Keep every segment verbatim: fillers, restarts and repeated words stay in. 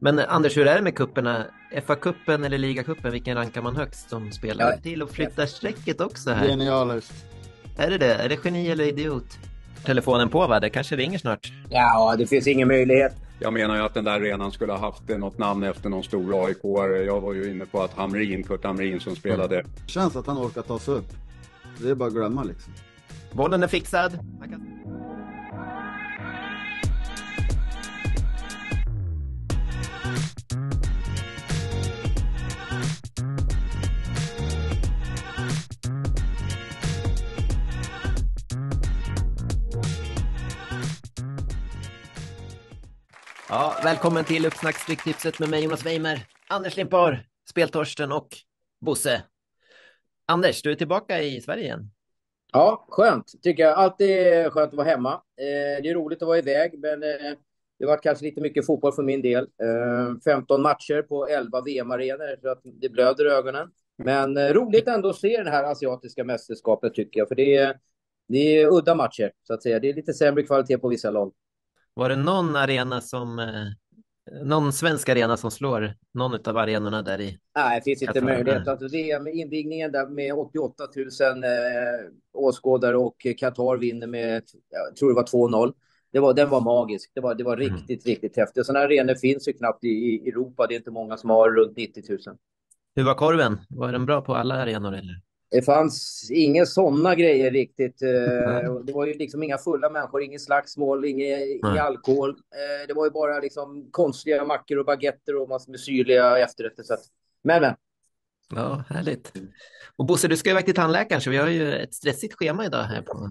Men eh, Anders, hur är det med kupperna? F A-kuppen eller Liga-kuppen, vilken rankar man högst som spelar? Ja. Till och flyttar strecket också här. Genialiskt. Är det det? Är det geni eller idiot? Telefonen på, va? Det kanske ringer snart. Ja, det finns ingen möjlighet. Jag menar ju att den där arenan skulle ha haft något namn efter någon stor A I K-are. Jag var ju inne på att Hamrin, Kurt Hamrin som spelade. Det känns att han orkar ta sig upp. Det är bara att glömma liksom. Bollen är fixad. Man kan... Ja, välkommen till Uppsnack Stryktipset med mig Jonas Weimer, Anders Limpar, Speltorsten och Bosse. Anders, du är tillbaka i Sverige igen. Ja, skönt. Tycker jag. Alltid skönt att vara hemma. Eh, det är roligt att vara iväg, men eh, det var kanske lite mycket fotboll för min del. Eh, femton matcher på elva V M-arenor, så att det blöder i ögonen. Men eh, roligt ändå att se det här asiatiska mästerskapet, tycker jag. För det är, det är udda matcher, så att säga. Det är lite sämre kvalitet på vissa lag. Var det någon arena som, eh, någon svensk arena som slår någon av arenorna där i? Nej, det finns inte Qatar. möjlighet. Alltså, det är med invigningen där med åttioåtta tusen eh, åskådare och Qatar vinner med, jag tror det var två noll. Det var, den var magisk. Det var, det var riktigt, mm. riktigt häftigt. Sådana arenor finns ju knappt i, i Europa. Det är inte många som har runt nittio tusen. Hur var korven? Var den bra på alla arenor eller? Det fanns inga sådana grejer riktigt. Det var ju liksom inga fulla människor, ingen slagsmål, ingen, ingen alkohol. Det var ju bara liksom konstiga mackor och baguetter och massor med syrliga efterrätter. Så att... Men, men. Ja, härligt. Och Bosse, du ska ju iväg till tandläkaren, så vi har ju ett stressigt schema idag här på...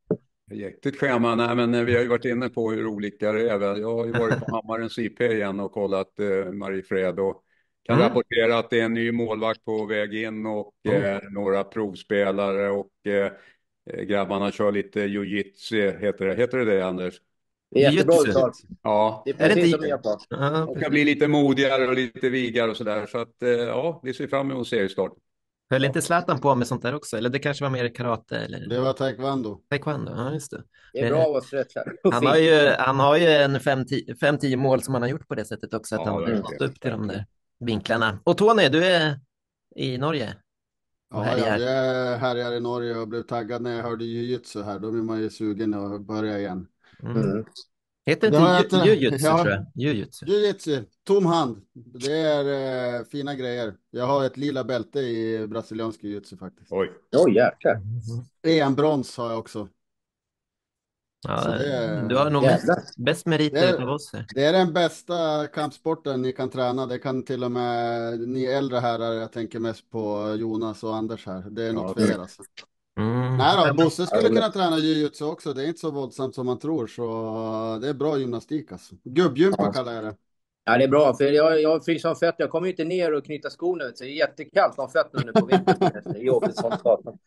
Jäktigt schema. Nej, men vi har ju varit inne på hur olika det är. Jag har ju varit på Hammarens I P igen och kollat eh, Mariefred och kan mm. rapportera att det är en ny målvakt på väg in och mm. eh, några provspelare och eh, grabbarna kör lite jiu-jitsu, heter det. Heter det det, Anders? Det är jättebra uttal. Ja. Det är precis är det som jag på. De kan bli lite modigare och lite vigare och sådär. Så att eh, ja, vi ser fram emot seriestart. Höll inte Zlatan på med sånt där också? Eller det kanske var mer karate? Eller? Det var taekwondo. Taekwondo, ja just det. Det är bra att vara stretchad. Han har ju, han har ju en fem tio mål som han har gjort på det sättet också. Att ja, han har gått upp till de där vinklarna. Och Tony, du är i Norge? Ja, ja, jag är härjar i Norge och blev taggad när jag hörde jiu-jitsu här. Då blir man ju sugen att börja igen. Mm. Mm. Heter det inte ju, jiu-jitsu, ja, tror jag? Jiu-jitsu. Jiu-jitsu, tom hand. Det är eh, fina grejer. Jag har ett lila bälte i brasiliansk jiu-jitsu faktiskt. Oj. Oj, jäklar. Mm. En brons har jag också. Ja, är, du har nog mest, bäst meriter av oss här. Det är den bästa kampsporten ni kan träna. Det kan till och med ni äldre herrar, jag tänker mest på Jonas och Anders här. Det är något ja, för er alltså. Mm. Nej då, Bosse skulle kunna träna jiu-jitsu också. Det är inte så våldsamt som man tror. Så det är bra gymnastik alltså. Gubbgympa ja. kallar jag det. Ja, det är bra. För jag, jag fryser om fötter. Jag kommer inte ner och knyta skorna ut. Så det är jättekallt om fötterna nu på vintern. Det är jobbigt sånt.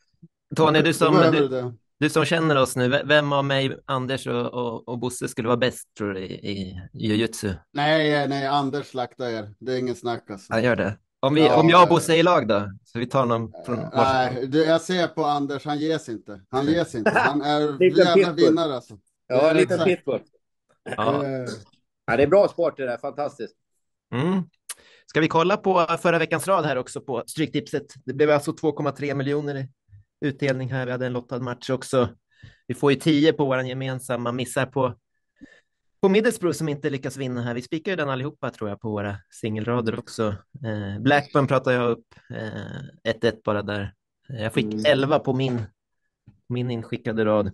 Tony, du som, du, du som känner oss nu. Vem av mig, Anders och, och, och Bosse skulle vara bäst tror du i, i jiu-jitsu? Nej, nej, Anders slaktar er. Det är ingen snack alltså. Han gör det. Om, vi, ja, om jag och Bosse är i lag då? Så vi tar någon från... Nej, du, jag ser på Anders, han ges inte. Han ges inte. Han är jävla vinnare alltså. Ja, en liten pitbull. Ja. Ja, det är bra sport det där, fantastiskt. Mm. Ska vi kolla på förra veckans rad här också på Stryktipset? Det blev alltså två komma tre miljoner i utdelning här. Vi hade en lottad match också. Vi får ju tio på våran gemensamma, missar på På Middlesbrough som inte lyckas vinna här. Vi spikar ju den allihopa tror jag på våra singelrader också. Eh, Blackburn pratar jag upp. Eh, ett ett bara där. Jag fick mm. elva på min, min inskickade rad.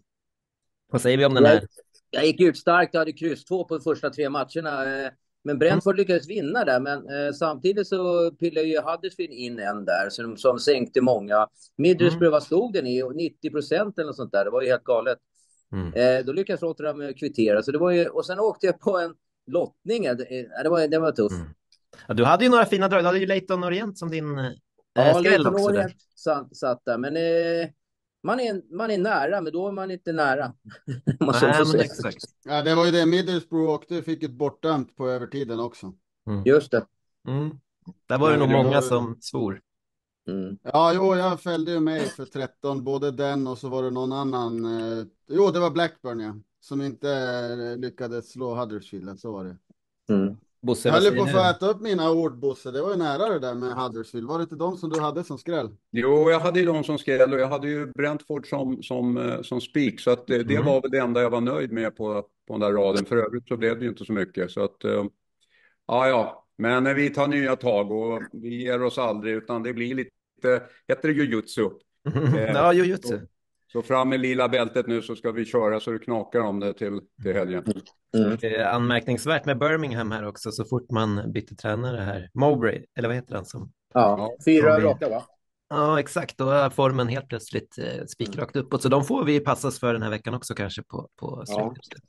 Vad säger vi om den här? Jag, jag gick ut starkt. Jag hade kryss två på de första tre matcherna. Eh, men Brentford mm. lyckades vinna där. Men eh, samtidigt så pillade ju Huddersfield in en där. Som, som sänkte många. Middlesbrough, mm. vad stod den i? nittio procent eller något sånt där. Det var ju helt galet. Mm. Eh, då lyckades Rotterdam kvittera. Så det var ju, och sen åkte jag på en lottning. Det, det, var, det var tufft. Mm. Ja, du hade ju några fina drag. Du hade ju Leighton Orient som din eh, ja, skräll också. Orient satt, satt där. Men eh, man, är, man är nära, men då är man inte nära. man Nej, men exakt. Ja, det var ju det Middlesbrough åkte. Fick ett bortdömt på övertiden också. Mm. Just det. Mm. Där var det ja, nog det många var... som svor. Mm. Ja, jo, jag fällde ju mig för tretton, både den och så var det någon annan. Eh, jo, det var Blackburn, ja, som inte eh, lyckades slå Huddersfield, så var det. Mm. Bosse, Jag vad höll ju säger på att få du? äta upp mina ord, Bosse. Det var ju nära det där med Huddersfield. Var det inte de som du hade som skräll? Jo, jag hade ju de som skräll och jag hade ju Brentford som, som, eh, som spik. Så att eh, det Mm. var väl det enda jag var nöjd med på, på den där raden. För övrigt så blev det ju inte så mycket. Så att, eh, ja, ja. Men eh, vi tar nya tag och vi ger oss aldrig utan det blir lite, heter det jujutsu. Eh, Ja, jujutsu. så, så fram med lila bältet nu så ska vi köra så det knakar om det till, till helgen. Mm. Eh, anmärkningsvärt med Birmingham här också, så fort man bytte tränare här. Mowbray, eller vad heter han som? Ja, Ja. fyra Som vi- raka va? Ja, exakt. Då är formen helt plötsligt eh, spikrakt uppåt. Så de får vi passas för den här veckan också kanske på, på Stryktipset.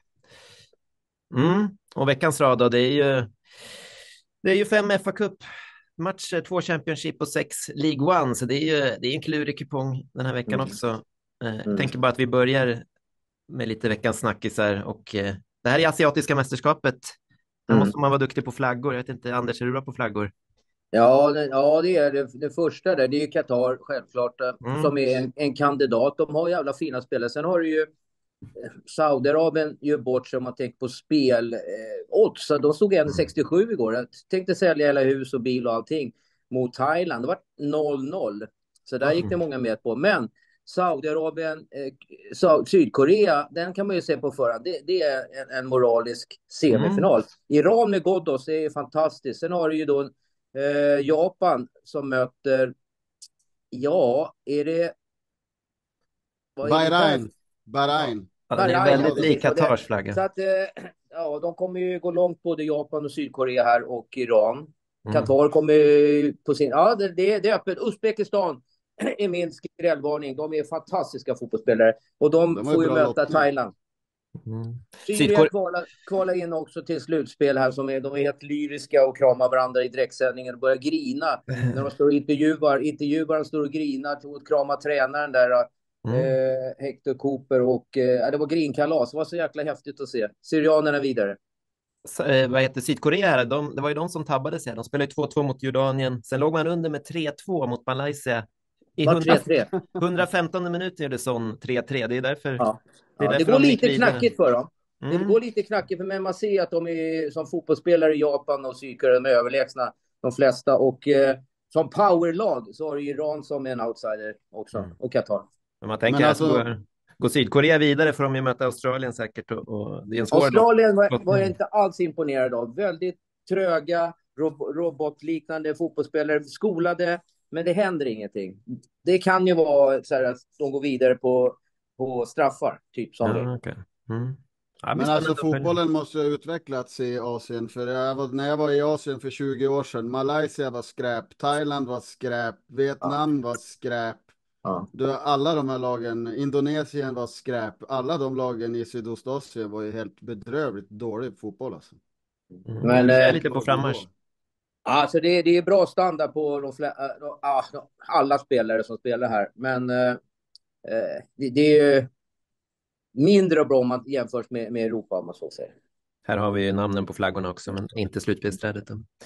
Mm. Och veckans rad då, det är ju, det är ju fem F A Cup-matcher, två Championship och sex League One. Så det är ju det är en klurig kupong den här veckan Mm. också. Eh, jag Mm. tänker bara att vi börjar med lite veckans snackisar. Och eh, det här är asiatiska mästerskapet. Här Mm. måste man vara duktig på flaggor. Jag vet inte, Anders, är du bra på flaggor? Ja, det, ja, det är det, det första där. Det är ju Qatar självklart eh, Mm. som är en, en kandidat. De har jävla fina spelare. Sen har du ju eh, Saudiarabien gör bort sig om man tänker på spel. Eh, odds, så de stod en komma sextiosju igår. Jag tänkte sälja hela hus och bil och allting mot Thailand. Det var noll noll. Så där gick det många med på. Men Saudiarabien, eh, Sa- Sydkorea, den kan man ju se på förhand. Det, det är en, en moralisk semifinal. Iran med Ghoddos är fantastiskt. Sen har du ju då eh, Japan som möter, ja, är det... vad är det där? Bahrain. Bahrain. Ja, den är Bahrain, väldigt ja, lik precis. Qatars flagga. Så att, eh, ja, de kommer ju gå långt, både Japan och Sydkorea här och Iran. Mm. Qatar kommer ju på sin... Ja, det, det, det är öppet. Uzbekistan är min skrällvarning. De är fantastiska fotbollsspelare. Och de, De har ju får ju bra möta lottning. Thailand. Mm. Syrien Sydkore- kvalar, kvalar in också till slutspel här. Som är, de är helt lyriska och kramar varandra i direktsändningen och börjar grina. När de står och intervjuar. Intervjuaren står och grinar och kramar tränaren där. Mm. Eh, Hector Cooper och eh, det var grinkalas. Det var så jäkla häftigt att se. Syrianerna vidare. Så, eh, vad heter Sydkorea här? De, det var ju de som tabbade sig. De spelade två två mot Jordanien. Sen låg man under med tre två mot Malaysia. I Var hundra, tre tre. hundrafemtonde minuten gjorde Son tre tre. Det är därför, Ja. det är Ja, det därför går de gick lite vidare. knackigt för dem. Det Mm. går lite knackigt, men man ser att de är som fotbollsspelare i Japan och Sydkorea med överlägsna de flesta. Och eh, som powerlag så har du Iran som en outsider också. Mm. Och Qatar. Men man tänker Men att alltså- går, går Sydkorea vidare får de ju möta Australien säkert. Och, och det är en svår Australien var, lottning. var jag inte alls imponerad av. Väldigt tröga, rob robotliknande fotbollsspelare. Skolade, men det händer ingenting. Det kan ju vara så här att de går vidare på, på straffar. Typ som det. Ja, okay. Mm. Ja, Men alltså fotbollen måste ju ha utvecklats i Asien. För jag var, när jag var i Asien för tjugo år sedan, Malaysia var skräp, Thailand var skräp, Vietnam var skräp. Ja. Du, alla de här lagen, Indonesien var skräp. Alla de lagen i Sydostasien var ju helt bedrövligt dålig fotboll alltså. Mm. Men, Jag är eh, lite på frammarsch. Alltså det, det är bra standard på de flä, äh, de, ah, de, alla spelare som spelar här. Men eh, eh, det, det är ju mindre bra om man jämförs med, med Europa om man så säger. Här har vi ju namnen på flaggorna också, men inte slutspelsträdet.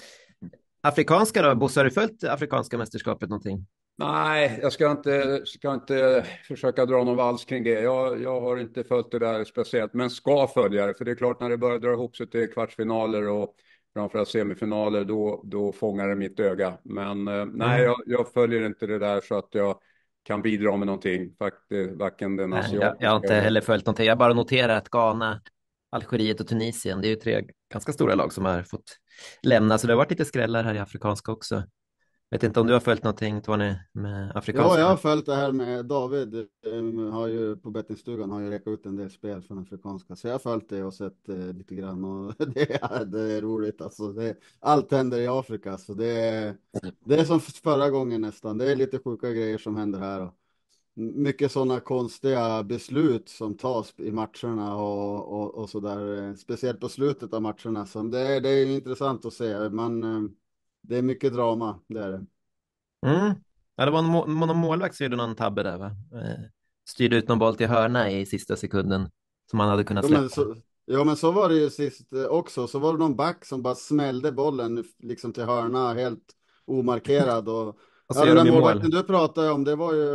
Afrikanska då? Bosse, har du följt afrikanska mästerskapet någonting? Nej, jag ska inte, ska inte försöka dra någon vals kring det. Jag, jag har inte följt det där speciellt, men ska följa det. För det är klart när det börjar dra ihop sig till kvartsfinaler och framförallt semifinaler, då, då fångar det mitt öga. Men eh, nej, jag, jag följer inte det där så att jag kan bidra med någonting. Faktiskt, varken den Nej, asiatiska... jag, jag har inte heller följt någonting. Jag bara noterar att Ghana, Algeriet och Tunisien, det är ju tre ganska stora lag som har fått lämna. Så det har varit lite skrällar här i afrikanska också. Vet inte om du har följt någonting, Tony, med afrikanska? Ja, jag har följt det här med David. Um, har ju på bettingstugan har ju räckat ut en del spel från afrikanska. Så jag har följt det och sett uh, lite grann. Och det, är, det är roligt alltså. Det, allt händer i Afrika. Så det, är, det är som förra gången nästan. Det är lite sjuka grejer som händer här. Och mycket sådana konstiga beslut som tas i matcherna och, och, och sådär. Speciellt på slutet av matcherna. Så det, det är intressant att se. Man, um, det är mycket drama, det är det. Mm. Ja, det var en må någon målvakt som gjorde någon tabbe där, va? Eh, styrde ut någon boll till hörna i sista sekunden som man hade kunnat Ja släppa. men, så, ja men så var det ju sist eh, också. Så var det någon back som bara smällde bollen liksom till hörna helt omarkerad. Och, Och så ja, gör den de där ju mål. målvakten du pratade om, det var ju...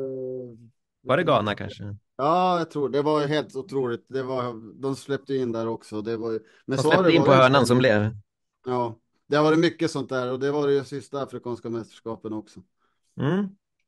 Var det Ghana kanske? Ja, jag tror det var ju helt otroligt. Det var, de släppte in där också. Det var ju... Men De så har släppte det in på varit. hörnan som blev. Ja, det har varit mycket sånt där och det var det ju sista afrikanska mästerskapen också. Mm.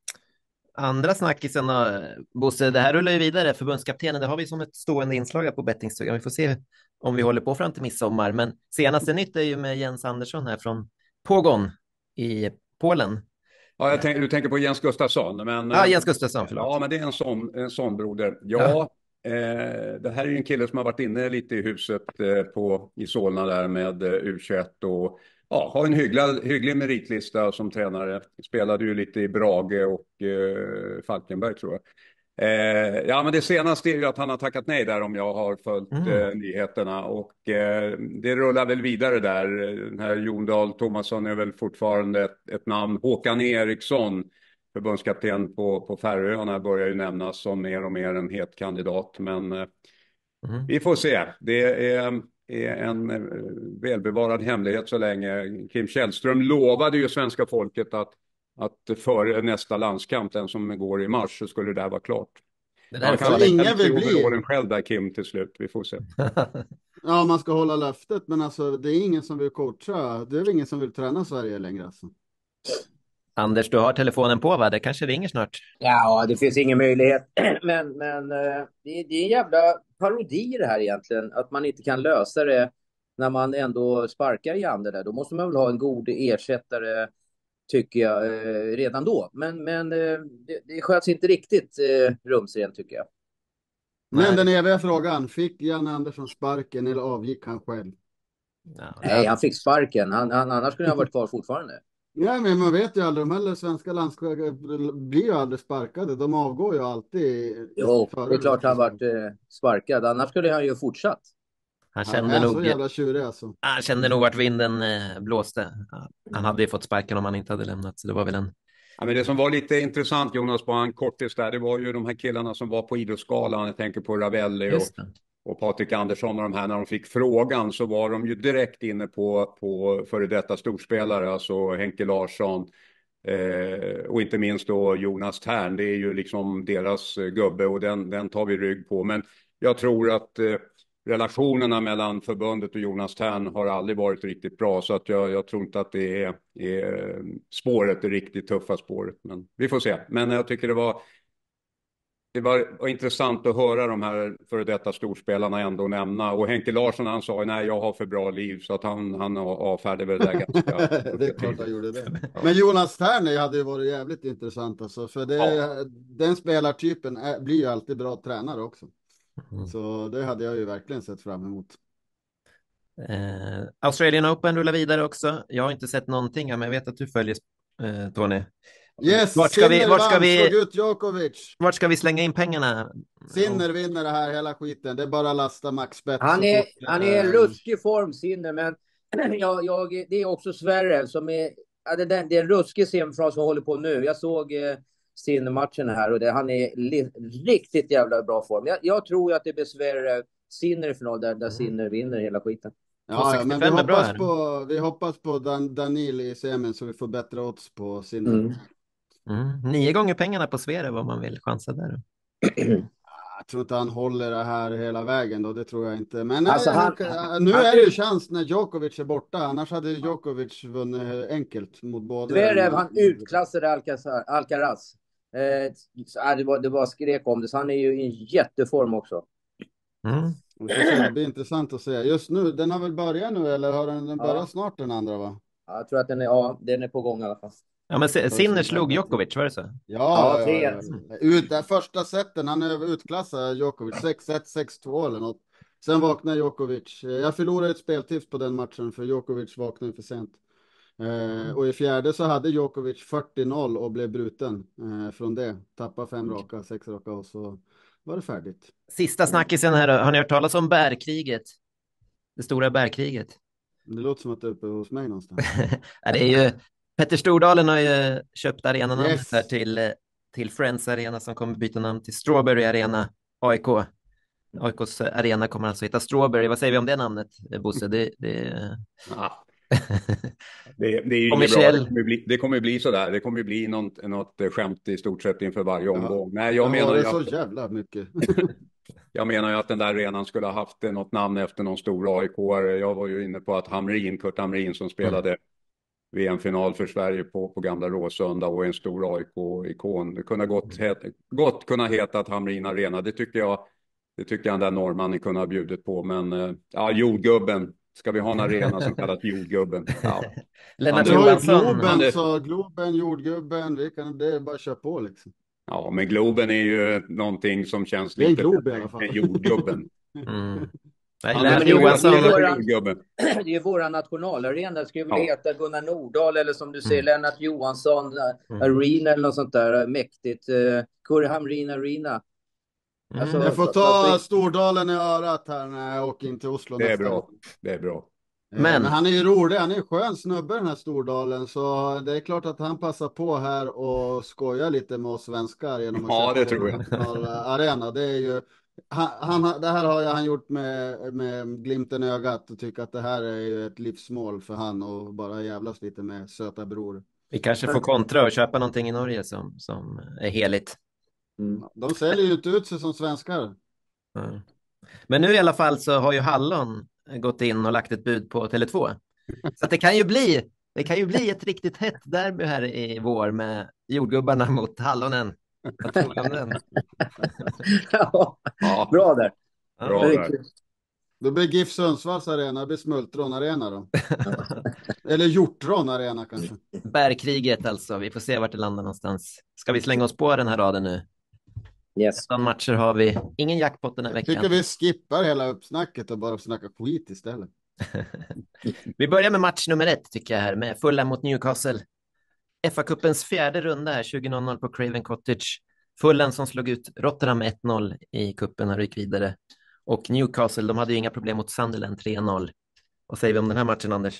Andra snackisen då, Bosse, det här rullar ju vidare. Förbundskaptenen, det har vi som ett stående inslag här på bettingstugan. Vi får se om vi håller på fram till midsommar. Men senaste nytt är ju med Jens Andersson här från Pogon i Polen. Ja, jag tänk, du tänker på Jens Gustafsson. Men, Ja, Jens Gustafsson, förlåt. Ja, men det är en sån, en sån broder. Ja, ja. Eh, det här är ju en kille som har varit inne lite i huset eh, på, i Solna där med eh, U tjugoett och ja, har en hygglig, hygglig meritlista som tränare. Spelade ju lite i Brage och eh, Falkenberg tror jag. Eh, ja, men det senaste är ju att han har tackat nej där om jag har följt Mm. eh, nyheterna och eh, det rullar väl vidare där. Den här Jon Dahl Tomasson är väl fortfarande ett, ett namn. Håkan Eriksson, förbundskapten på, på Färöarna, börjar ju nämnas som mer och mer en het kandidat. Men eh, Mm. vi får se. Det är, är en eh, välbevarad hemlighet så länge. Kim Källström lovade ju svenska folket att att före nästa landskamp, den som går i mars, så skulle det där vara klart. Det där Han är kan farligt. ingen vill bli. overallen själv där, Kim, till slut. Vi får se. Ja, man ska hålla löftet, men alltså det är ingen som vill coacha. Det är ingen som vill träna Sverige längre alltså. Anders, du har telefonen på, va? Det kanske ringer snart. Ja, det finns ingen möjlighet. Men, men eh, det, är- det är en jävla parodi det här egentligen. Att man inte kan lösa det när man ändå sparkar Janne där. Då måste man väl ha en god ersättare, tycker jag, eh, redan då. Men, men eh, det, det sköts inte riktigt eh, rumsrent, tycker jag. Men Nej. den eviga frågan, fick Janne Andersson sparken eller avgick han själv? Ja, Nej, han fick sparken. Han, han, annars skulle han ha varit kvar fortfarande. Ja, men man vet ju aldrig, de här svenska landslagen blir ju aldrig sparkade. De avgår ju alltid. Jo, före det är klart han säsongen. varit eh, sparkad. Annars skulle han ju fortsatt. Han Han kände är så nog, jävla tjurig alltså. han kände nog vart vinden eh, blåste. Ja, han hade ju fått sparken om han inte hade lämnat, så det var väl en... Ja, men det som var lite intressant, Jonas, bara en kortis där, det var ju de här killarna som var på Idrottsgalan. Jag tänker på Ravelli och, Just det. och Patrik Andersson och de här. När de fick frågan så var de ju direkt inne på, på före detta storspelare, alltså Henke Larsson. Eh, och inte minst då Jonas Tern, det är ju liksom deras eh, gubbe och den, den tar vi rygg på. Men jag tror att eh, relationerna mellan förbundet och Jonas Tern har aldrig varit riktigt bra. Så att jag, jag tror inte att det är, är spåret, det riktigt tuffa spåret. Men vi får se. Men jag tycker det var, det var, var intressant att höra de här före detta storspelarna ändå nämna. Och Henke Larsson, han sa nej, jag har för bra liv. Så att han, han avfärdade väl det där ganska... Det är klart han gjorde det. Men Jonas Tern hade ju varit jävligt intressant alltså. För det, Ja. den spelartypen är, blir ju alltid bra tränare också. Mm. Så det hade jag ju verkligen sett fram emot. Eh, Australian Open rullar vidare också. Jag har inte sett någonting, men jag vet att du följer, eh, Tony. Yes, Vart ska vi- Sinner vart ska vann, vi- slog ut Djokovic. Vart ska vi slänga in pengarna? Sinner vinner det här hela skiten. Det är bara att lasta maxbet. Han så är, fort, han är en eh, ruskig form, Sinner, men jag, jag, det är också Sverre som är... Ja, det, det är en ruskig semifinal som håller på nu. Jag såg eh, Sinner-matchen här och det, han är li, riktigt jävla bra form. Jag, jag tror att det blir Sverre Sinner i final där, där Sinner vinner hela skiten. Ja, ja, men vi tvåhundrasextiofem är bra hoppas här. på, vi hoppas på Dan, Danil i semin så vi får bättre odds på Sinner. Mm. Mm. Nio gånger pengarna på Sverige om man vill chansa där. Jag tror inte han håller det här hela vägen då, det tror jag inte. Men Alltså, nej, han- han, nu är det ju chans när Djokovic är borta. Annars hade Djokovic vunnit enkelt mot båda. Zverev, han utklassade Alcazar, Alcaraz. Eh, så, det, var, det var skrek om det, så han är ju i en jätteform också. Mm. Vi får se, det blir intressant att se. Just nu, den har väl börjat nu eller har den, den Ja. börjat snart den andra va? Ja, jag tror att den är, ja, den är på gång i alla fall. Ja, men Se- Sinner slog Djokovic, var det så? Ja, Ja, ja, tre ja, ett. ja. Ut, där första sätten, han är utklassad Djokovic, sex ett, sex två eller något. Sen vaknar Djokovic. Jag förlorade ett speltips på den matchen för Djokovic vaknade för sent. Eh, och i fjärde så hade Djokovic fyrtio noll och blev bruten eh, från det. Tappade fem raka, sex raka och så var det färdigt. Sista snackisen här då. Har ni hört talas om bärkriget? Det stora bärkriget. Det låter som att det är uppe hos mig någonstans. Ja, det är ju, Petter Stordalen har ju köpt arenanamnet Yes. här till, eh, till Friends Arena som kommer byta namn till Strawberry Arena, A I K. A I Ks arena kommer alltså heta Strawberry. Vad säger vi om det namnet, eh, Bosse? Det, det... Ja. Det, det är ju inget bra. Kommersiell. Det kommer bli, det kommer bli sådär. Det kommer bli något, något skämt i stort sett inför varje omgång. Nej, jag Ja, menar det ju är så att, jävla mycket. jag menar ju att den där arenan skulle ha haft något namn efter någon stor A I K-are. Jag var ju inne på att Hamrin, Kurt Hamrin som spelade mm. V M-final för Sverige på, på gamla Råsunda och en stor A I K-ikon. Det kunde gott, het, gott kunna heta att Hamrin Arena. Det tycker jag, det tycker jag den där norrmannen kunde ha bjudit på. Men ja, jordgubben. Ska vi ha en arena som kallas jordgubben? Ja. Lennart Johansson. Globen, är... så Globen, jordgubben, vi kan, det är bara köra på liksom. Ja, men Globen är ju någonting som känns lite... Det är en Globen i alla fall. Än jordgubben. Mm. Nej, Lennart Johansson. Det är ju våra nationalarena. Det skulle väl ja. heta Gunnar Nordahl eller som du säger mm. Lennart Johansson mm. Arena eller något sånt där mäktigt. Uh, Kurt Hamrin Arena. Mm. Alltså, jag får ta Stordalen i örat här när jag åker in till Oslo. Det är bra. År. Det är bra. Men... Men han är ju rolig, han är ju skön snubbe den här Stordalen, så det är klart att han passar på här och skojar lite med oss svenskar genom att ja, det tror jag. Arena. Det är ju han, han, det här har jag han gjort med, med glimten i ögat och tycker att det här är ju ett livsmål för han och bara jävlas lite med söta bror. Vi kanske får kontra och köpa någonting i Norge som, som är heligt. Mm. De säljer ju inte ut sig som svenskar. Mm. Men nu i alla fall så har ju Hallon gått in och lagt ett bud på Tele två. Så att det kan ju bli det kan ju bli ett riktigt hett derby här i vår med jordgubbarna mot Hallonen. ja, ja, bra där. Bra där. Då blir GIF Sundsvalls arena, det blir Smultron arena då. Eller Hjortron arena kanske. Bärkriget alltså, vi får se vart det landar någonstans. Ska vi slänga oss på den här raden nu? Yes. De matcher har vi ingen jackpot den här veckan. Jag tycker vi skippar hela uppsnacket och bara snackar skit istället. Vi börjar med match nummer ett tycker jag här med Fulham mot Newcastle. F A-cupens fjärde runda här tjugo noll noll på Craven Cottage. Fulham som slog ut Rotterdam med ett noll i kuppen och gick vidare. Och Newcastle, de hade ju inga problem mot Sunderland tre noll. Vad säger vi om den här matchen, Anders?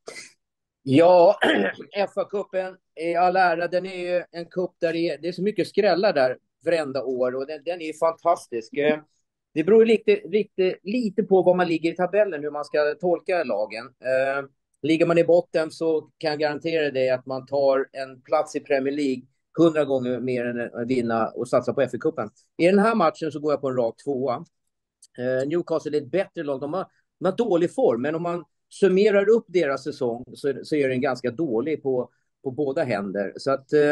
Ja, F A-cupen i all ära, den är ju en cup där det är, det är så mycket skrällar där varenda år och den, den är fantastisk. Det beror lite, lite, lite på vad man ligger i tabellen, hur man ska tolka lagen. Eh, ligger man i botten så kan jag garantera dig att man tar en plats i Premier League hundra gånger mer än att vinna och satsa på F A-cupen. I den här matchen så går jag på en rak tvåa. Eh, Newcastle är ett bättre lag. De har, de har dålig form, men om man summerar upp deras säsong så, så är den ganska dålig på, på båda händer. Så att eh,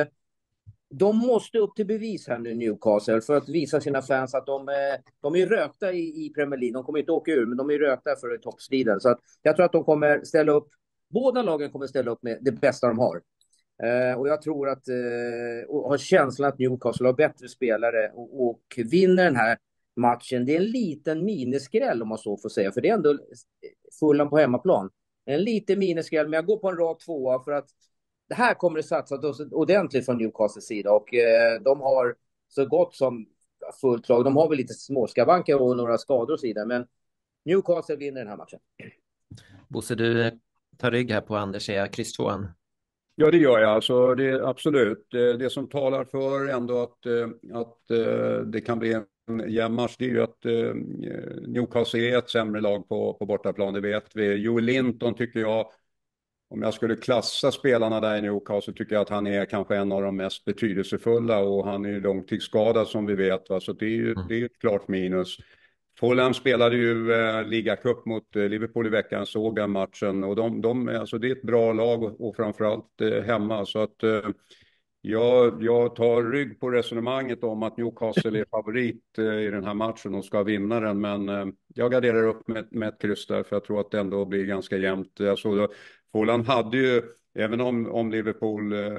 de måste upp till bevis här nu, Newcastle, för att visa sina fans att de, de är rökta i, i Premier League. De kommer inte åka ur, men de är rökta för toppstriden. Så att jag tror att de kommer ställa upp, båda lagen kommer ställa upp med det bästa de har. Eh, och jag tror att, eh, och har känslan att Newcastle har bättre spelare och, och vinner den här matchen. Det är en liten miniskräll om man så får säga, för det är ändå Fulham på hemmaplan. En liten miniskräll, men jag går på en rak tvåa för att det här kommer det satsas ordentligt från Newcastles sida och eh, de har så gott som fullt lag. De har väl lite småskavanker och några skador och sida, men Newcastle vinner den här matchen. Bosse, du tar rygg här på Anders, är kryss tvåan. Ja, det gör jag. Alltså, det är absolut. Det, det som talar för ändå att, att det kan bli en jämn match, det är ju att Newcastle är ett sämre lag på, på bortaplan, det vet vi. Joel Linton tycker jag, om jag skulle klassa spelarna där i Newcastle, tycker jag att han är kanske en av de mest betydelsefulla och han är ju långtidsskadad som vi vet. Va? Så det är ju det är ett klart minus. Fulham spelade ju eh, ligacup mot eh, Liverpool i veckan, såg den matchen och de, de, alltså det är ett bra lag och, och framförallt eh, hemma. Så att eh, jag, jag tar rygg på resonemanget om att Newcastle är favorit eh, i den här matchen och ska vinna den. Men eh, jag garderar upp med, med ett kryss där för jag tror att det ändå blir ganska jämnt. Jag såg då, Fulham hade ju, även om, om Liverpool eh,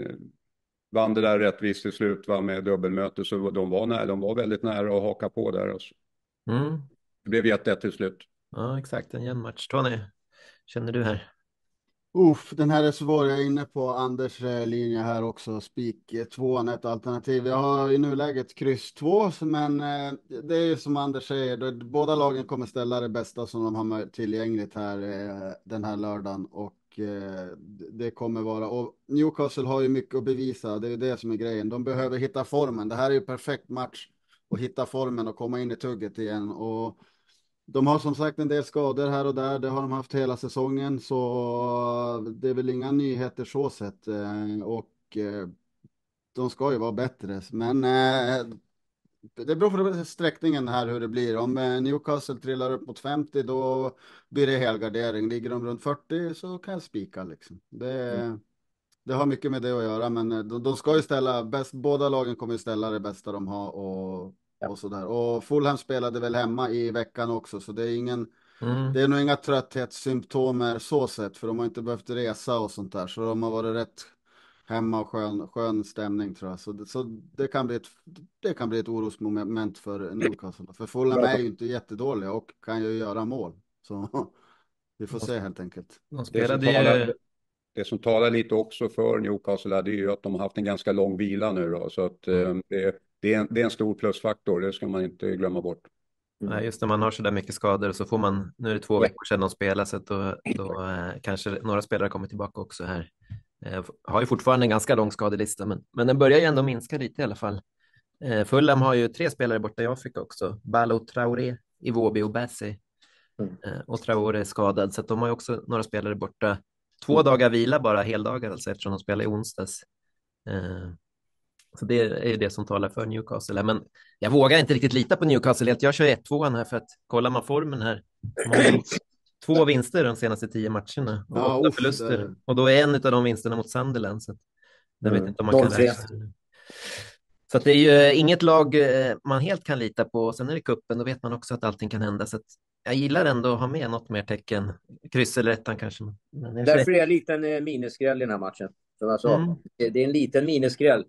vann det där rättvist till slut va, med dubbelmöte, så de var, nära, de var väldigt nära att haka på där. Alltså. Mm. Det blev ett ett till slut. Ja, exakt. En jämn match. Tony, känner du här? Uff, den här är svår. Jag är inne på Anders linje här också. Spik tvåan ett alternativ. Jag har i nuläget kryss två, men eh, det är ju som Anders säger. Då, båda lagen kommer ställa det bästa som de har tillgängligt här eh, den här lördagen. Och eh, det kommer vara... Och Newcastle har ju mycket att bevisa. Det är ju det som är grejen. De behöver hitta formen. Det här är ju perfekt match. Och hitta formen och komma in i tugget igen. Och de har som sagt en del skador här och där. Det har de haft hela säsongen. Så det är väl inga nyheter så sett. Och de ska ju vara bättre. Men det beror på sträckningen här hur det blir. Om Newcastle trillar upp mot femtio då blir det helgardering. Ligger de runt fyrtio så kan jag spika liksom. Det, mm. det har mycket med det att göra, men de, de ska ju ställa bäst, båda lagen kommer ju ställa det bästa de har och, ja. och sådär. Och Fulham spelade väl hemma i veckan också, så det är ingen mm. det är nog inga trötthetssymptomer så sett, för de har inte behövt resa och sånt där, så de har varit rätt hemma och skön, skön stämning tror jag. Så, det, så det, kan bli ett, det kan bli ett orosmoment för Newcastle. För Fulham är ju inte jättedåliga och kan ju göra mål. Så vi får se helt enkelt. De spelade det, som talar, det som talar lite också för Newcastle är ju att de har haft en ganska lång vila nu då. Så att mm. det, det, är en, det är en stor plusfaktor, det ska man inte glömma bort. Mm. Ja, just när man har så där mycket skador så får man, nu är det två ja. veckor sedan de spelar, så att då, då eh, kanske några spelare kommer tillbaka också här. Eh, har ju fortfarande en ganska lång skadelista, men, men den börjar ju ändå minska lite i alla fall. Eh, Fulham har ju tre spelare borta i Afrika också. Balo, Traoré, Iwobi och Bassi. Mm. Eh, och Traoré är skadad, så att de har ju också några spelare borta. Två mm. dagar vila bara, heldagar alltså, eftersom de spelar i onsdags. Eh, så det är ju det som talar för Newcastle. Men jag vågar inte riktigt lita på Newcastle. Jag kör ett två här för att kolla man formen här. Två vinster de senaste tio matcherna och ja, åtta förluster. Det... Och då är en av de vinsterna mot Sunderland. Så jag mm. vet inte om man kan lära. Så att det är ju inget lag man helt kan lita på. Sen är det kuppen, då vet man också att allting kan hända. Så att jag gillar ändå att ha med något mer tecken. Kryss eller ettan kanske. Men därför är det en liten minusskräll i den här matchen. Som jag sa. Mm. Det är en liten minusskräll.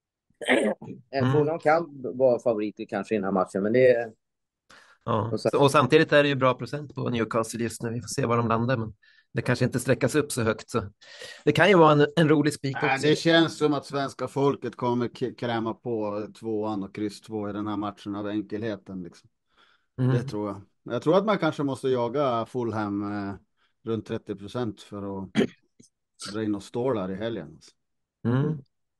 En mm. kan vara favoriter kanske i den här matchen, men det är... Ja. Och, och samtidigt är det ju bra procent på Newcastle just nu. Vi får se var de landar, men det kanske inte sträckas upp så högt. Så det kan ju vara en, en rolig spik också. Äh, det känns som att svenska folket kommer kräma på tvåan och kryss två i den här matchen av enkelheten. Liksom. Mm. Det tror jag. Jag tror att man kanske måste jaga Fulham eh, runt trettio procent för att dra in och stå där i helgen. Alltså. Mm.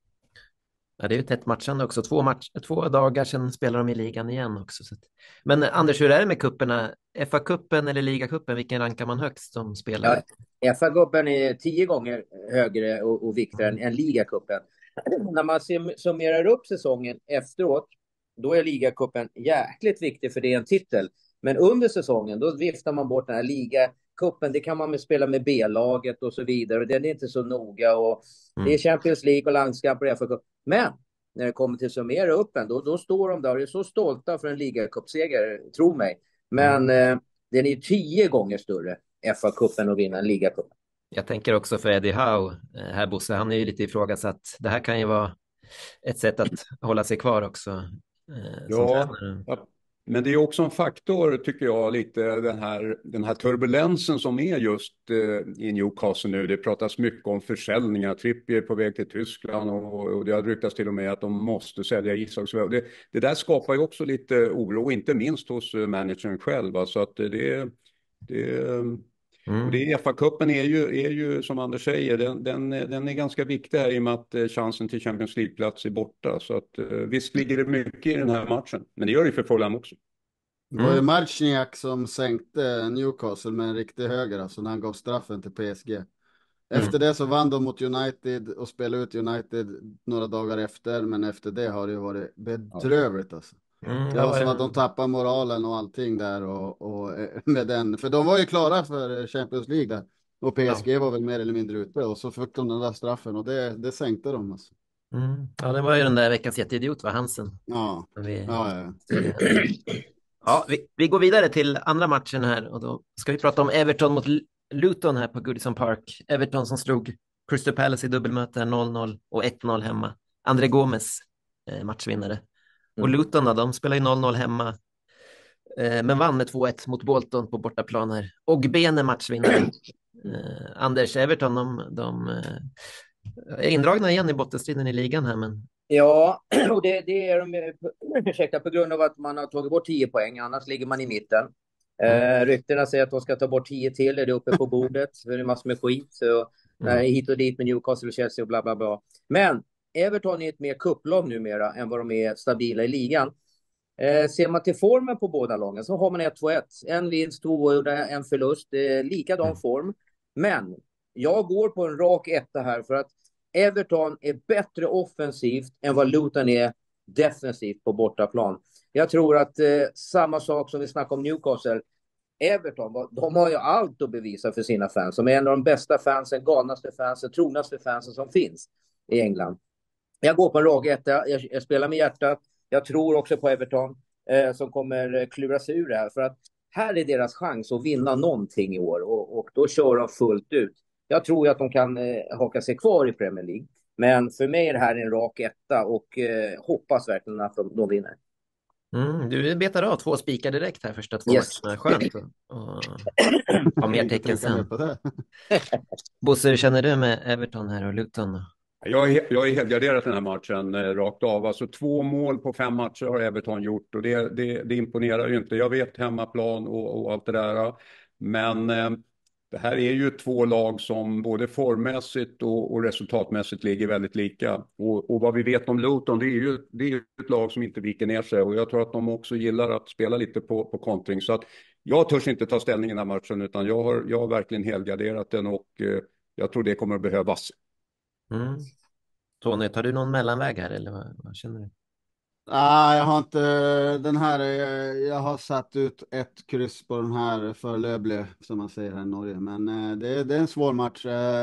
Ja, det är ju tätt matchande också. Två, match, två dagar sedan spelar de i ligan igen också. Så. Men Anders, hur är det med kupperna? F A-kuppen eller ligakuppen, vilken rankar man högst som spelare? Ja, F A-kuppen är tio gånger högre och, och viktigare mm. än, än ligakuppen. När man summerar upp säsongen efteråt, då är ligakuppen jäkligt viktig för det är en titel. Men under säsongen, då viftar man bort den här ligakuppen. Det kan man med spela med B-laget och så vidare. Och den är inte så noga. Och mm. det är Champions League och landskamper i F A-kuppen. Men när det kommer till att summera upp en, då, då står de där och är så stolta för en ligacupseger, tro mig. Men mm. eh, den är tio gånger större, F A-kuppen, att vinna en ligacup. Jag tänker också för Eddie Howe, här Bosse, han är ju lite ifrågasatt. Det här kan ju vara ett sätt att hålla sig kvar också. Eh, ja, ja, men det är också en faktor tycker jag lite den här, den här turbulensen som är just eh, i Newcastle nu. Det pratas mycket om försäljningar, Trippier på väg till Tyskland och, och det har ryktats till och med att de måste sälja Isak. Det, det där skapar ju också lite oro, inte minst hos managern själv. Så att det, det Mm. Och det F A-cupen är ju, är ju som Anders säger, den, den, den är ganska viktig här i och med att chansen till Champions League-plats är borta. Så att visst ligger det mycket i den här matchen, men det gör det för Fulham också. Det var ju Marciniak som sänkte Newcastle med en riktig höger, alltså när han gav straffen till P S G. Efter mm. det så vann de mot United och spelade ut United några dagar efter, men efter det har det ju varit bedrövligt alltså. Mm, det var som att de tappar moralen och allting där och, och med den, för de var ju klara för Champions League där och P S G ja. var väl mer eller mindre ute och så fick de den där straffen och det, det sänkte de alltså. Mm. Ja, det var ju den där veckans jätteidiot va, Hansen. Ja, vi, ja, ja. ja vi, vi går vidare till andra matchen här och då ska vi prata om Everton mot Luton här på Goodison Park. Everton som slog Crystal Palace i dubbelmöte noll noll och ett noll hemma. André Gomes eh, matchvinnare. Och Luton då, de spelar ju noll noll hemma eh, men vann med två ett mot Bolton på bortaplan här. Och Ben är matchvinnare. Eh, Anders, Everton, de, de eh, är indragna igen i bottenstriden i ligan här. Men... Ja, och det, det är de ursäkta, på grund av att man har tagit bort tio poäng, annars ligger man i mitten. Eh, ryktena säger att de ska ta bort tio till, är det uppe på bordet. Det är massor med skit. Så, mm. eh, hit och dit med Newcastle och Chelsea och bla bla bla. Men Everton är ett mer kupplag numera än vad de är stabila i ligan. Eh, ser man till formen på båda lagen så har man ett två ett. En vinst, två och en förlust. Eh, likadan mm. form. Men jag går på en rak etta här för att Everton är bättre offensivt än vad Luton är defensivt på bortaplan. Jag tror att eh, samma sak som vi snackade om Newcastle, Everton, de har ju allt att bevisa för sina fans. De är en av de bästa fansen, galnaste fansen, trognaste fansen som finns i England. Jag går på en rak etta, jag, jag spelar med hjärtat. Jag tror också på Everton eh, som kommer klura sig ur det här. För att här är deras chans att vinna någonting i år och, och då kör de fullt ut. Jag tror att de kan eh, haka sig kvar i Premier League. Men för mig är det här en rak etta och eh, hoppas verkligen att de, de vinner. Mm, du betar av två spikar direkt här första två Yes. matcherna. Skönt. Och, och ha mer tecken sen. Bosse, hur känner du med Everton här och Luton? Jag är, jag är helgarderat den här matchen eh, rakt av. Alltså två mål på fem matcher har Everton gjort och det, det, det imponerar ju inte. Jag vet hemmaplan och, och allt det där. Men eh, det här är ju två lag som både formmässigt och, och resultatmässigt ligger väldigt lika. Och, och vad vi vet om Luton, det är ju det är ju ett lag som inte viker ner sig. Och jag tror att de också gillar att spela lite på, på kontring. Så att jag törs inte ta ställning i den här matchen utan jag har, jag har verkligen helgarderat den och eh, jag tror det kommer att behövas. Mm. Tony, tar du någon mellanväg här eller vad, vad känner du? Nej, jag har inte den här. Jag har satt ut ett kryss på den här för Löble som man säger här i Norge. Men det, det är en svår match.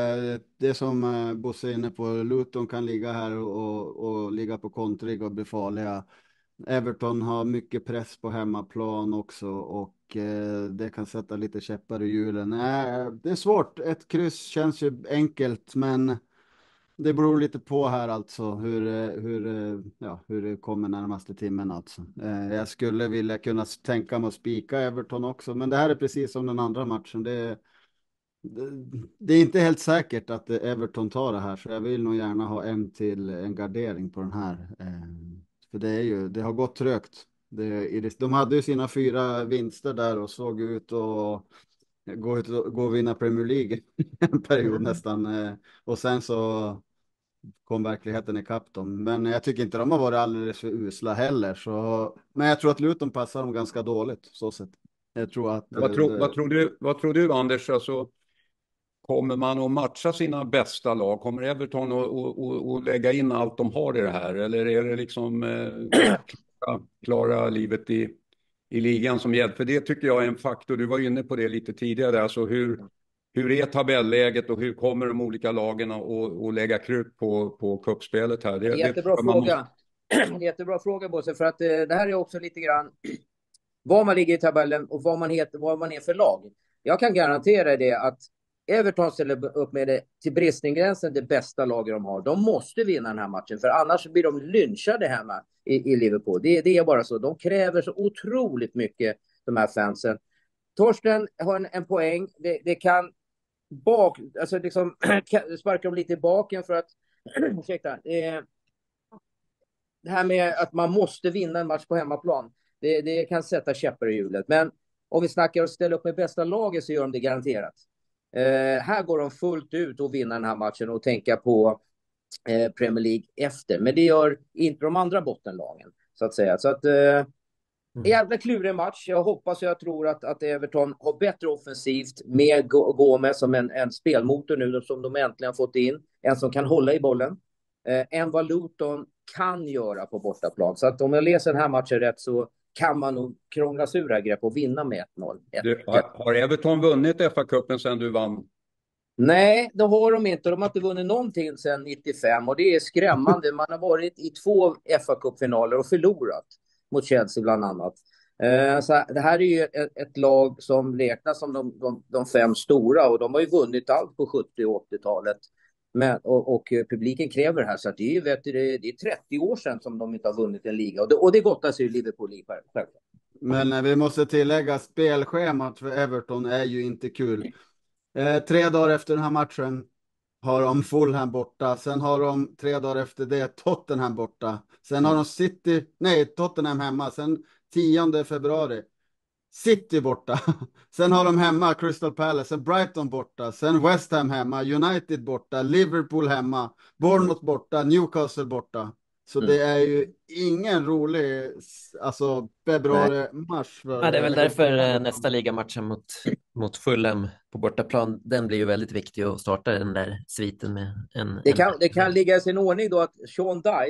Det är som Bosse är inne på. Luton kan ligga här och, och ligga på kontring och bli farliga. Everton har mycket press på hemmaplan också och det kan sätta lite käppar i hjulen. Det är svårt. Ett kryss känns ju enkelt men det beror lite på här alltså hur, hur, ja, hur det kommer närmaste timmen alltså. Jag skulle vilja kunna tänka mig att spika Everton också, men det här är precis som den andra matchen. Det, det, det är inte helt säkert att Everton tar det här, så jag vill nog gärna ha en till en gardering på den här. För det är ju, det har gått trögt. Det, de hade ju sina fyra vinster där och såg ut att gå ut och, gå och vinna Premier League en period mm. nästan. Och sen så kom verkligheten ikapp dem. Men jag tycker inte de har varit alldeles för usla heller. Så... Men jag tror att Luton passar dem ganska dåligt. Så sätt. Jag tror att... Vad, tro, det... vad, tror du, vad tror du, Anders? Alltså, kommer man att matcha sina bästa lag? Kommer Everton att och, och, och lägga in allt de har i det här? Eller är det liksom eh, klara, klara livet i, i ligan som hjälp? För det tycker jag är en faktor. Du var inne på det lite tidigare. Alltså hur... Hur är tabelläget och hur kommer de olika lagen att, att lägga krut på, på kuppspelet här? Det, Jättebra det, fråga. Måste... Jättebra fråga, Bosse, för att eh, det här är också lite grann var man ligger i tabellen och vad man, heter, vad man är för lag. Jag kan garantera det att Everton ställer upp med det till bristningsgränsen det bästa laget de har. De måste vinna den här matchen för annars blir de lynchade hemma i, i Liverpool. Det, det är bara så. De kräver så otroligt mycket, de här fansen. Torsten har en, en poäng. Det, det kan bak, alltså liksom sparkar de lite i baken för att ursäkta, eh, det här med att man måste vinna en match på hemmaplan, det, det kan sätta käppar i hjulet. Men om vi snackar och ställer upp med bästa laget så gör de det garanterat. Eh, här går de fullt ut och vinna den här matchen och tänka på eh, Premier League efter. Men det gör inte de andra bottenlagen så att säga. Så att eh, en jävla klurig match. Jag hoppas och jag tror att, att Everton har bättre offensivt med Gomez som en, en spelmotor nu som de äntligen fått in. En som kan hålla i bollen. Eh, än vad Luton kan göra på bortaplan. Så att om jag läser den här matchen rätt så kan man nog krångla sig ur det här grepp och vinna med ett noll. Du, har, har Everton vunnit F A-cupen sedan du vann? Nej, det har de inte. De har inte vunnit någonting sedan nittiofem och det är skrämmande. Man har varit i två F A-cupfinaler och förlorat mot Chelsea bland annat. Eh, så det här är ju ett, ett lag som räknas som de, de, de fem stora och de har ju vunnit allt på sjuttio- och åttiotalet. Men, och, och publiken kräver det här så att det är, vet du, det är trettio år sedan som de inte har vunnit en liga och det, och det gottar sig ju Liverpool i själv. Men eh, vi måste tillägga spelschemat för Everton är ju inte kul. Eh, tre dagar efter den här matchen har de Fulham borta. Sen har de tre dagar efter det Tottenham borta. Sen har de City, nej Tottenham hemma. Sen tionde februari City borta. Sen har de hemma Crystal Palace. Sen Brighton borta. Sen West Ham hemma. United borta. Liverpool hemma. Bournemouth borta. Newcastle borta. Så mm. det är ju ingen rolig alltså februari-mars. Ja, det är väl därför nästa ligamatchen mot, mot Fulham på bortaplan, den blir ju väldigt viktig att starta den där sviten med en... Det kan, en... det kan ligga i sin ordning då att Sean Dice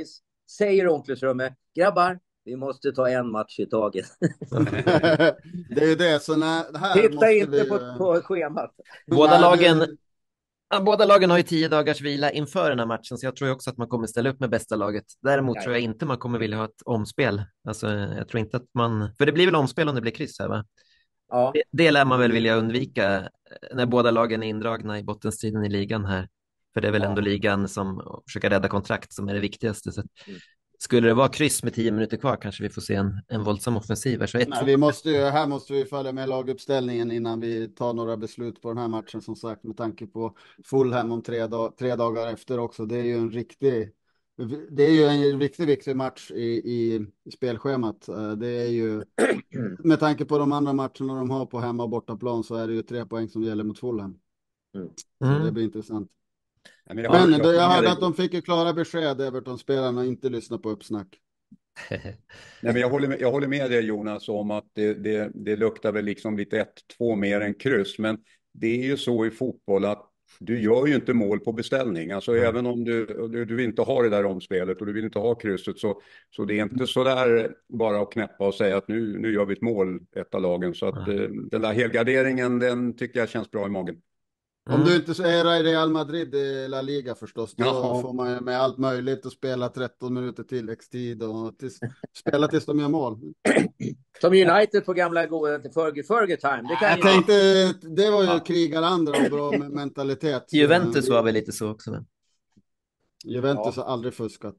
säger omklädningsrummet, grabbar, vi måste ta en match i taget. Det är ju det, så när, här Titta måste inte vi... på, på schemat. Båda Nej, lagen, det- ja, båda lagen har ju tio dagars vila inför den här matchen, så jag tror ju också att man kommer ställa upp med bästa laget. Däremot Nej. tror jag inte man kommer vilja ha ett omspel. Alltså, jag tror inte att man... För det blir väl omspel om det blir kryss här, va? Ja. Det, det lär man väl vilja undvika när båda lagen är indragna i bottenstriden i ligan här. För det är väl Ja. ändå ligan som försöker rädda kontrakt som är det viktigaste. Så att, Mm. skulle det vara kryss med tio minuter kvar kanske vi får se en, en våldsam offensiv. Här. Så ett, Nej, vi måste ju, här måste vi följa med laguppställningen innan vi tar några beslut på den här matchen, som sagt, med tanke på Fulham om tre, dag, tre dagar efter också. Det är ju en riktig, det är ju en riktigt viktig match i, i, i spelschemat. Eh, Det är ju, med tanke på de andra matcherna de har på hemma och bortaplan, så är det ju tre poäng som gäller mot Fulham. Mm. Så Mm. det blir intressant. Nej, men jag, Men jag, det, jag jag, hörde att de fick ju klara besked, Everton-spelarna, inte lyssna på uppsnack. Nej, men jag, håller med, jag håller med dig Jonas om att det, det, det luktar väl liksom lite ett två mer än kryss. Men det är ju så i fotboll att du gör ju inte mål på beställning. Alltså Mm. även om du, du, du vill inte ha det där omspelet och du vill inte ha krysset, så, så det är inte så där bara att knäppa och säga att nu, nu gör vi ett mål, ett av lagen. Så att eh, den där helgarderingen, den tycker jag känns bra i magen. Om Mm. du inte är i Real Madrid i La Liga förstås, då Jaha. får man ju med allt möjligt att spela tretton minuter tilläggstid och tills, spela tills de gör mål. Som United på gamla goda Fergie Fergie time. Det kan Jag ju... tänkte, det var ju krigarandra och bra med mentalitet. Juventus var väl lite så också. Men... Juventus Ja. har aldrig fuskat.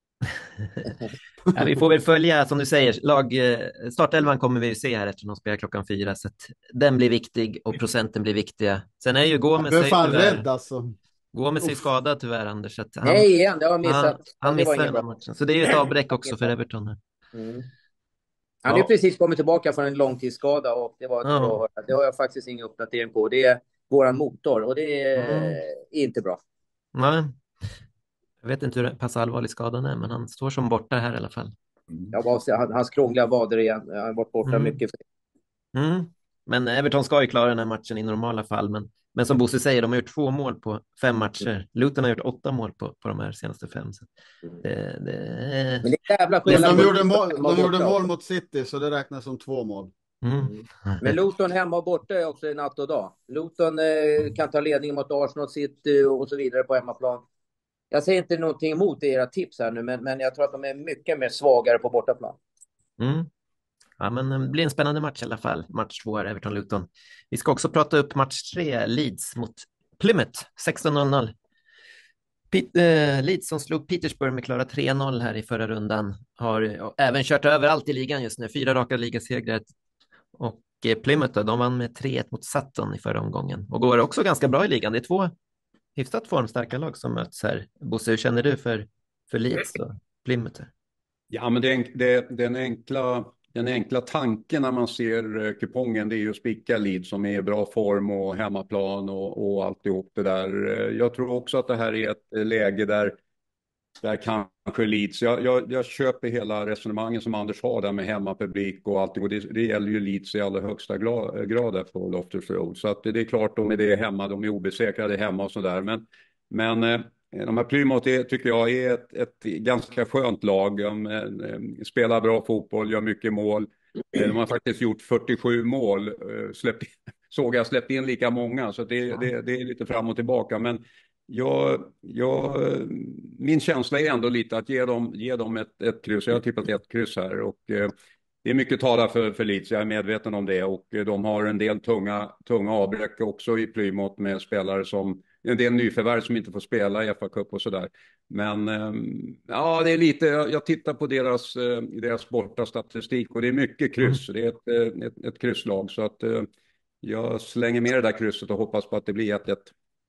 Ja, vi får väl följa, som du säger, lag, eh, startelvan kommer vi ju se här eftersom de spelar klockan fyra. Så att den blir viktig och procenten blir viktiga. Sen är ju Gomes, Jag är är fan tyvärr, rädd alltså. Gomes är ju Uff. skadad tyvärr, Anders. Så att han, Nej, igen, det har jag han, missat. han Det var missar ingen den här bra. matchen. Så det är ju ett avbräck också för Everton. Här. Mm. Han är ju Ja. precis kommit tillbaka från en långtidsskada och det var ett Ja. bra. Det har jag faktiskt ingen uppdatering på. Det är våran motor och det är Mm. inte bra. Nej. Jag vet inte hur pass allvarlig skadan är, men han står som borta här i alla fall. Jag var, han, hans krångliga vader igen. Han har varit borta Mm. mycket. Mm. Men Everton ska ju klara den här matchen i normala fall. Men, men som Bosse säger, de har gjort två mål på fem matcher. Luton har gjort åtta mål på, på de här senaste fem. Så det, det... Men det är jävla Men skillnad. de på- gjorde mål, de borta gjorde mål också. mot City, så det räknas som två mål. Mm. Men Luton hemma och borta är också en natt och dag. Luton eh, kan ta ledning mot Arsenal City och så vidare på hemmaplan. Jag säger inte någonting emot era tips här nu, men, men jag tror att de är mycket mer svagare på bortaplan. Mm. Ja, men det blir en spännande match i alla fall. Match två är Everton-Luton. Vi ska också prata upp match tre, Leeds mot Plymouth, sexton noll noll. Pete, eh, Leeds som slog Petersburg med klara tre noll här i förra rundan har ja, även kört över allt i ligan just nu. Fyra raka ligasegrar. Och eh, Plymouth då, de vann med tre ett mot Sutton i förra omgången. Och går också ganska bra i ligan. Det är två hyfsat formstarka lag som möts här. Bosse, hur känner du för, för Leeds och Plymouth? Ja, men det, är- det, den, enkla, den enkla tanken när man ser eh, kupongen, det är ju att spika Leeds som är i bra form och hemmaplan och, och alltihop det där. Eh, Jag tror också att det här är ett eh, läge där, där kanske Leeds, jag, jag, jag köper hela resonemanget som Anders har där med hemmapublik och allt, och det, det gäller ju Leeds i allra högsta grad, grad där på Loftus Road. Så att det, det är klart de är det hemma, de är obesekrade hemma och sådär. Men, men eh, de här Plymouth är, tycker jag är ett, ett ganska skönt lag. De eh, spelar bra fotboll, gör mycket mål. Eh, De har faktiskt gjort fyrtiosju mål, eh, släppt, såg jag släppt in lika många, så det, det, det är lite fram och tillbaka. Men jag, jag, min känsla är ändå lite att ge dem, ge dem ett, ett kryss. Jag har tippat ett kryss här och eh, det är mycket talar för, för Leeds, jag är medveten om det. Och eh, de har en del tunga, tunga avbräck också i Plymouth med spelare som, en del nyförvärv som inte får spela i F A Cup och sådär. Men eh, ja, det är lite, jag, jag tittar på deras, eh, deras borta statistik och det är mycket kryss. Det är ett, eh, ett, ett krysslag, så att eh, jag slänger med det där krysset och hoppas på att det blir ett ett.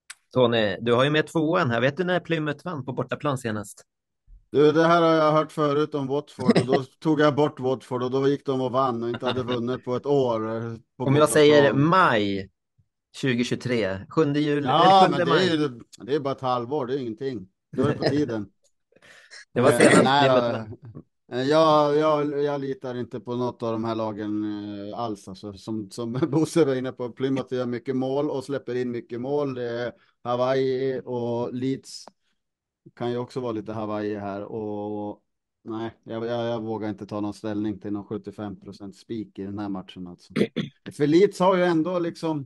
Tony, du har ju med tvåan här. Vet du när Plymouth vann på bortaplan senast? Du, det här har jag hört förut om Watford, och då tog jag bort Watford och då gick de och vann och inte hade vunnit på ett år. eh, På Om jag bortaplan. säger maj tjugohundratjugotre, sjunde juli, Ja, eller men sjunde det är, maj. ju, det är bara ett halvår, det är ingenting. Då är det på tiden. Det var Eh, senast. nej, Plymouth då, vann. eh, jag, jag, jag litar inte på något av de här lagen eh, alls. Alltså, som, som Bosse var inne på, Plymouth gör mycket mål och släpper in mycket mål. Det är Hawaii och Leeds kan ju också vara lite Hawaii här. Och Nej, jag, jag, jag vågar inte ta någon ställning till någon sjuttiofem procent spik i den här matchen alltså. För Leeds har ju ändå liksom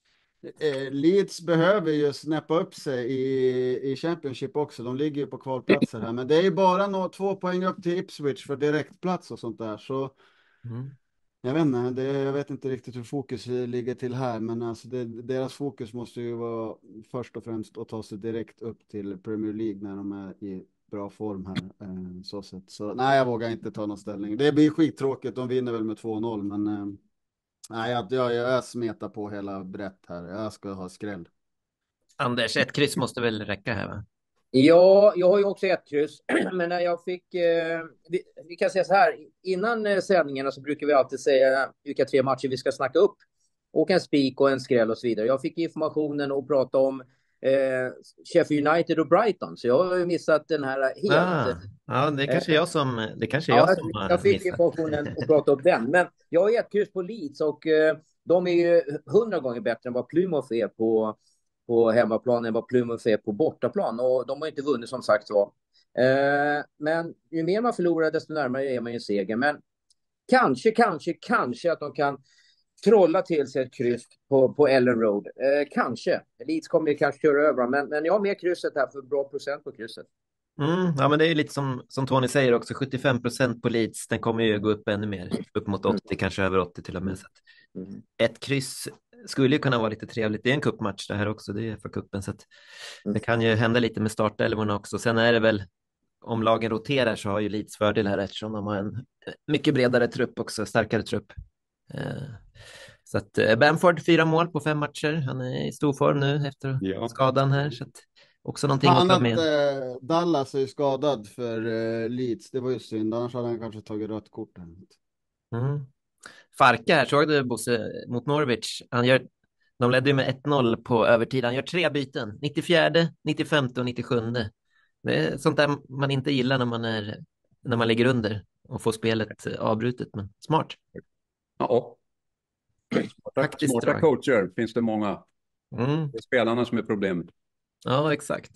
eh, Leeds behöver ju snäppa upp sig i, i Championship också. De ligger ju på kvalplatser här, men det är ju bara nå, två poäng upp till Ipswich för direktplats och sånt där. Så Mm. jag vet inte, det, jag vet inte riktigt hur fokus ligger till här, men alltså det, deras fokus måste ju vara först och främst att ta sig direkt upp till Premier League när de är i bra form här. Eh, så sett. Så nej, jag vågar inte ta någon ställning. Det blir skittråkigt, de vinner väl med två noll, men eh, nej, jag, jag, jag smetar på hela brett här. Jag ska ha skräll. Anders, ett kryss måste väl räcka här, va? Ja, jag har ju också ett kryss, men när jag fick, eh, vi, vi kan säga så här, innan eh, sändningarna så brukar vi alltid säga vilka tre matcher vi ska snacka upp. Och en spik och en skräll och så vidare. Jag fick informationen och prata om eh, Sheffield United och Brighton, så jag har ju missat den här helt. Ah, ja, det är kanske Eh, jag som, det kanske är ja, jag som jag, har jag fick missat. informationen och prata om den. Men jag har ett kryss på Leeds och eh, de är ju hundra gånger bättre än vad Plymouth är på på hemmaplan än vad Plymouth är på bortaplan. Och de har inte vunnit som sagt var. Eh, men ju mer man förlorar desto närmare är man ju seger. Men kanske, kanske, kanske att de kan trolla till sig ett kryss på, på Ellen Road. Eh, kanske. Leeds kommer kanske köra över dem. Men, men jag har med krysset här för bra procent på krysset. Mm, ja, men det är ju lite som, som Tony säger också, sjuttiofem procent på Leeds, den kommer ju gå upp ännu mer, upp mot åttio, Mm. kanske över åttio till och med. Så att Mm. ett kryss skulle ju kunna vara lite trevligt. Det är en cupmatch det här också, det är för kuppen, så att Mm. det kan ju hända lite med startelvorna också. Sen är det väl, om lagen roterar så har ju Leeds fördel här eftersom de har en mycket bredare trupp också, starkare trupp. Eh, Så att eh, Bamford, fyra mål på fem matcher. Han är i stor form nu efter Ja. skadan här. Så att också någonting att Han ta att med. eh, Dallas är ju skadad för eh, Leeds, det var ju synd, annars hade han kanske tagit rött kort. Här. Mm. Farke här, såg du Bosse mot Norwich? Han gör, de ledde ju med ett noll på övertid. Han gör tre byten, nittiofyra, nittiofem och nittiosju. Det är sånt där man inte gillar när man, är, när man ligger under och får spelet avbrutet, men smart. Ja, smarta, Faktiskt smarta drag. coacher finns det många. Mm. Det är spelarna som är problemet. Ja, exakt.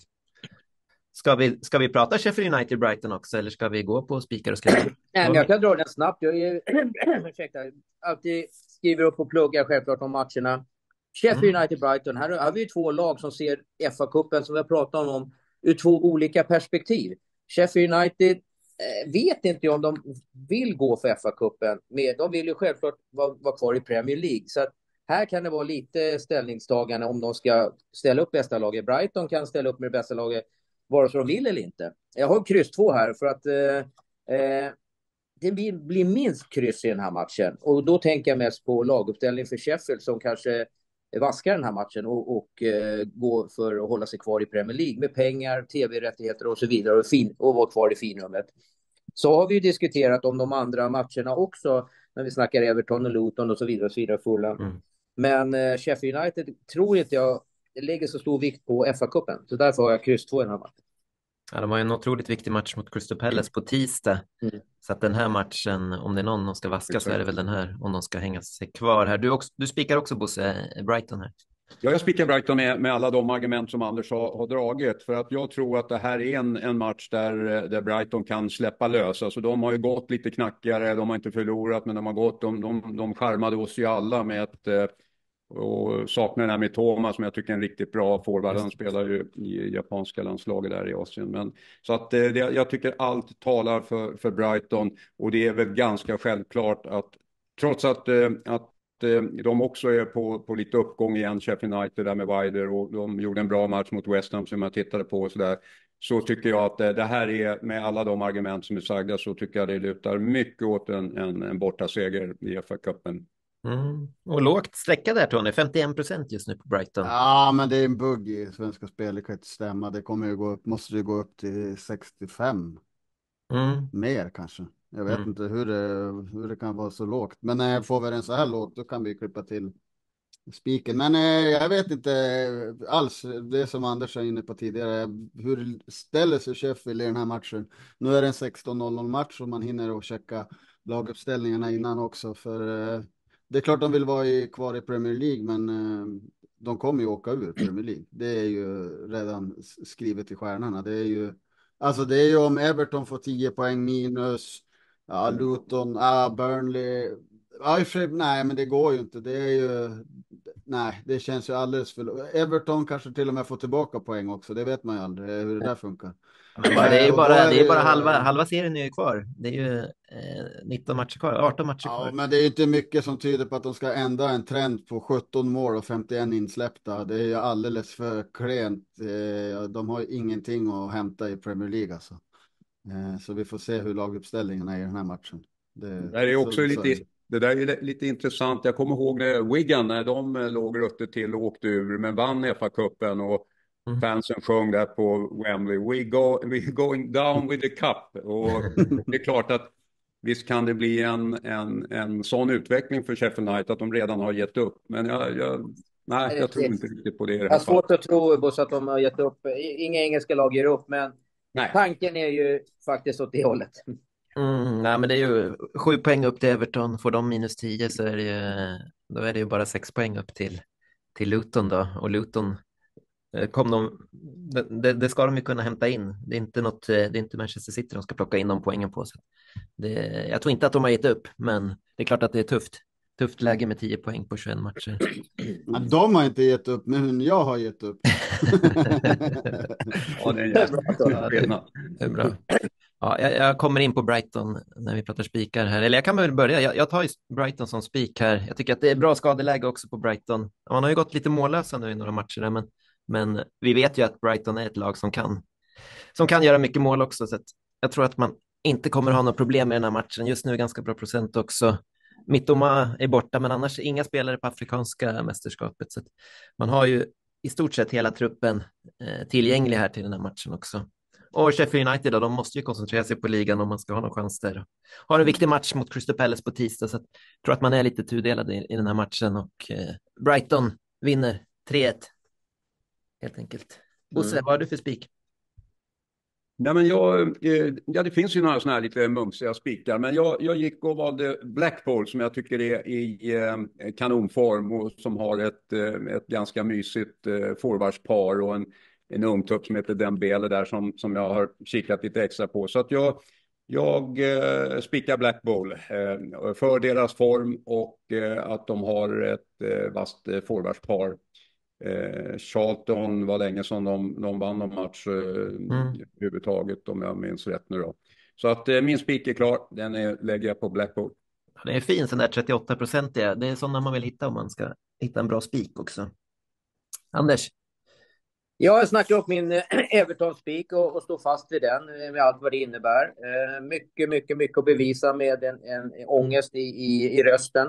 Ska vi, ska vi prata Sheffield United Brighton också, eller ska vi gå på spikar och skräll? Nej, men jag kan dra den snabbt. Jag är, ursäkta, alltid skriver upp och pluggar självklart om matcherna. Sheffield Mm. United Brighton. Här har vi ju två lag som ser F A-cupen som vi har pratat om ur två olika perspektiv. Sheffield United eh, vet inte om de vill gå för F A-cupen. De vill ju självklart vara, vara kvar i Premier League. Så att här kan det vara lite ställningstagande om de ska ställa upp bästa laget. Brighton kan ställa upp med det bästa laget vare sig de vill eller inte. Jag har kryss två här för att eh, eh, det blir, blir minst kryss i den här matchen. Och då tänker jag mest på laguppställning för Sheffield som kanske vaskar den här matchen och, och eh, går för att hålla sig kvar i Premier League med pengar, tv-rättigheter och så vidare och, fin, och vara kvar i finrummet. Så har vi ju diskuterat om de andra matcherna också när vi snackar Everton och Luton och så vidare och så vidare fulla. Mm. Men eh, Sheffield United tror inte jag lägger så stor vikt på F A-cupen. Så därför har jag kryss två i den här matchen. Ja, de har ju en otroligt viktig match mot Crystal Palace på tisdag. Mm. Så att den här matchen, om det är någon som ska vaska så är det väl den här, om de ska hänga sig kvar här. Du, också, du spikar också Bosse Brighton här. Ja, jag spikar Brighton med, med alla de argument som Anders har, har dragit. För att jag tror att det här är en, en match där, där Brighton kan släppa lös. Alltså de har ju gått lite knackigare, de har inte förlorat, men de har gått, de, de, de charmade oss ju alla med ett och saknar den här med Thomas som jag tycker är en riktigt bra forward. Han spelar ju i japanska landslaget där i Asien. Men, så att det, jag tycker allt talar för, för Brighton och det är väl ganska självklart att trots att, att de också är på, på lite uppgång igen, Sheffield United där med Wilder och de gjorde en bra match mot West Ham som jag tittade på och sådär. Så tycker jag att det här är, med alla de argument som är sagda, så tycker jag det lutar mycket åt en, en, en bortaseger i F A-cupen. Mm. Och lågt sträcka där Tony, femtioen procent just nu på Brighton. Ja, men det är en bugg i Svenska Spel, det kan inte stämma. Det kommer ju gå upp, måste ju gå upp till sextiofem. Mm. Mer kanske. Jag vet Mm. inte hur det, hur det kan vara så lågt. Men när jag får vi den så här lågt, då kan vi klippa till spiken. Men eh, jag vet inte alls, det som Anders var inne på tidigare, hur ställer sig Sheffield i den här matchen? Nu är det en sexton noll noll match och man hinner att checka laguppställningarna innan också. För eh, det är klart de vill vara i, kvar i Premier League, men eh, de kommer ju åka ur Premier League. Det är ju redan skrivet i stjärnorna. Det är ju Alltså det är ju om Everton får tio poäng minus, ja, Luton, ja, Burnley, ja, i och för sig, nej men det går ju inte, det är ju, nej det känns ju alldeles för, Everton kanske till och med får tillbaka poäng också, det vet man ju aldrig hur det där funkar. Men bara, det är ju Eh, och då bara, är det är det bara ju, halva, halva serien är ju kvar. Det är ju eh, nitton matcher kvar, arton matcher ja, kvar. men det är inte mycket som tyder på att de ska ändra en trend på sjutton mål och femtioen insläppta. Det är ju alldeles för klent. Eh, De har ju ingenting att hämta i Premier League alltså. Eh, Så vi får se hur laguppställningen är i den här matchen. Det, Det där är också så, så, lite, det där är lite intressant. Jag kommer ihåg när Wigan, när de eh, låg ruttet till och åkte ur, men vann F A-cupen och Mm. fansen sjöng där på Wembley, we go, we're going down with the cup. Och det är klart att visst kan det bli en, en, en sån utveckling för Sheffield United att de redan har gett upp. Men jag, jag, nej, jag tror inte riktigt på det i det Jag här har svårt fallet. att tro, Bosse, att de har gett upp. Inga engelska lag ger upp, men Nej. tanken är ju faktiskt åt det hållet. Mm, nej, men det är ju sju poäng upp till Everton. Får de minus tio så är det ju, då är det ju bara sex poäng upp till, till Luton då. Och Luton eh, kom de, det, det ska de ju kunna hämta in. Det är inte något, eh, det är inte Manchester City de ska plocka in de poängen på. Så det, jag tror inte att de har gett upp, men det är klart att det är tufft. Tufft läge med tio poäng på tjugoett matcher. Ja, de har inte gett upp, men jag har gett upp. Ja, det är en jävla skillnad. Det är bra. Ja, jag, jag kommer in på Brighton när vi pratar spikar här. Eller jag kan väl börja. Jag, jag tar ju Brighton som spik här. Jag tycker att det är bra skadeläge också på Brighton. Man har ju gått lite mållösa nu i några matcher, där, men, men vi vet ju att Brighton är ett lag som kan, som kan göra mycket mål också. Så att jag tror att man inte kommer ha några problem med den här matchen. Just nu är ganska bra procent också. Mittoma är borta, men annars inga spelare på afrikanska mästerskapet. Så att man har ju i stort sett hela truppen eh, tillgänglig här till den här matchen också. Och Sheffield United då, de måste ju koncentrera sig på ligan om man ska ha någon chans där. Har en viktig match mot Crystal Palace på tisdag, så att jag tror att man är lite tudelad i, i den här matchen. Och eh, Brighton vinner tre ett. Helt enkelt. Bosse, Mm. vad har du för spik? Nej, men jag, eh, ja, det finns ju några sådana här lite mumsiga spikar, men jag, jag gick och valde Blackpool som jag tycker är i eh, kanonform och som har ett, eh, ett ganska mysigt eh, forwardspar och en, en ung tupp som heter Dembele där som, som jag har kikat lite extra på. Så att jag, jag eh, spikar Blackpool eh, för deras form och eh, att de har ett eh, vasst eh, forwardspar. Eh, Charlton var länge som de, de vann någon match eh, Mm. överhuvudtaget om jag minns rätt nu då. Så att eh, min spik är klar, den är, lägger jag på Blackpool. Det är fin, den där trettioåtta procent. Det är sådana man vill hitta om man ska hitta en bra spik också. Anders? Ja, jag snackar upp min eh, Everton-spik och, och står fast vid den eh, med allt vad det innebär. Eh, mycket, mycket, mycket att bevisa med en, en ångest i, i, i rösten.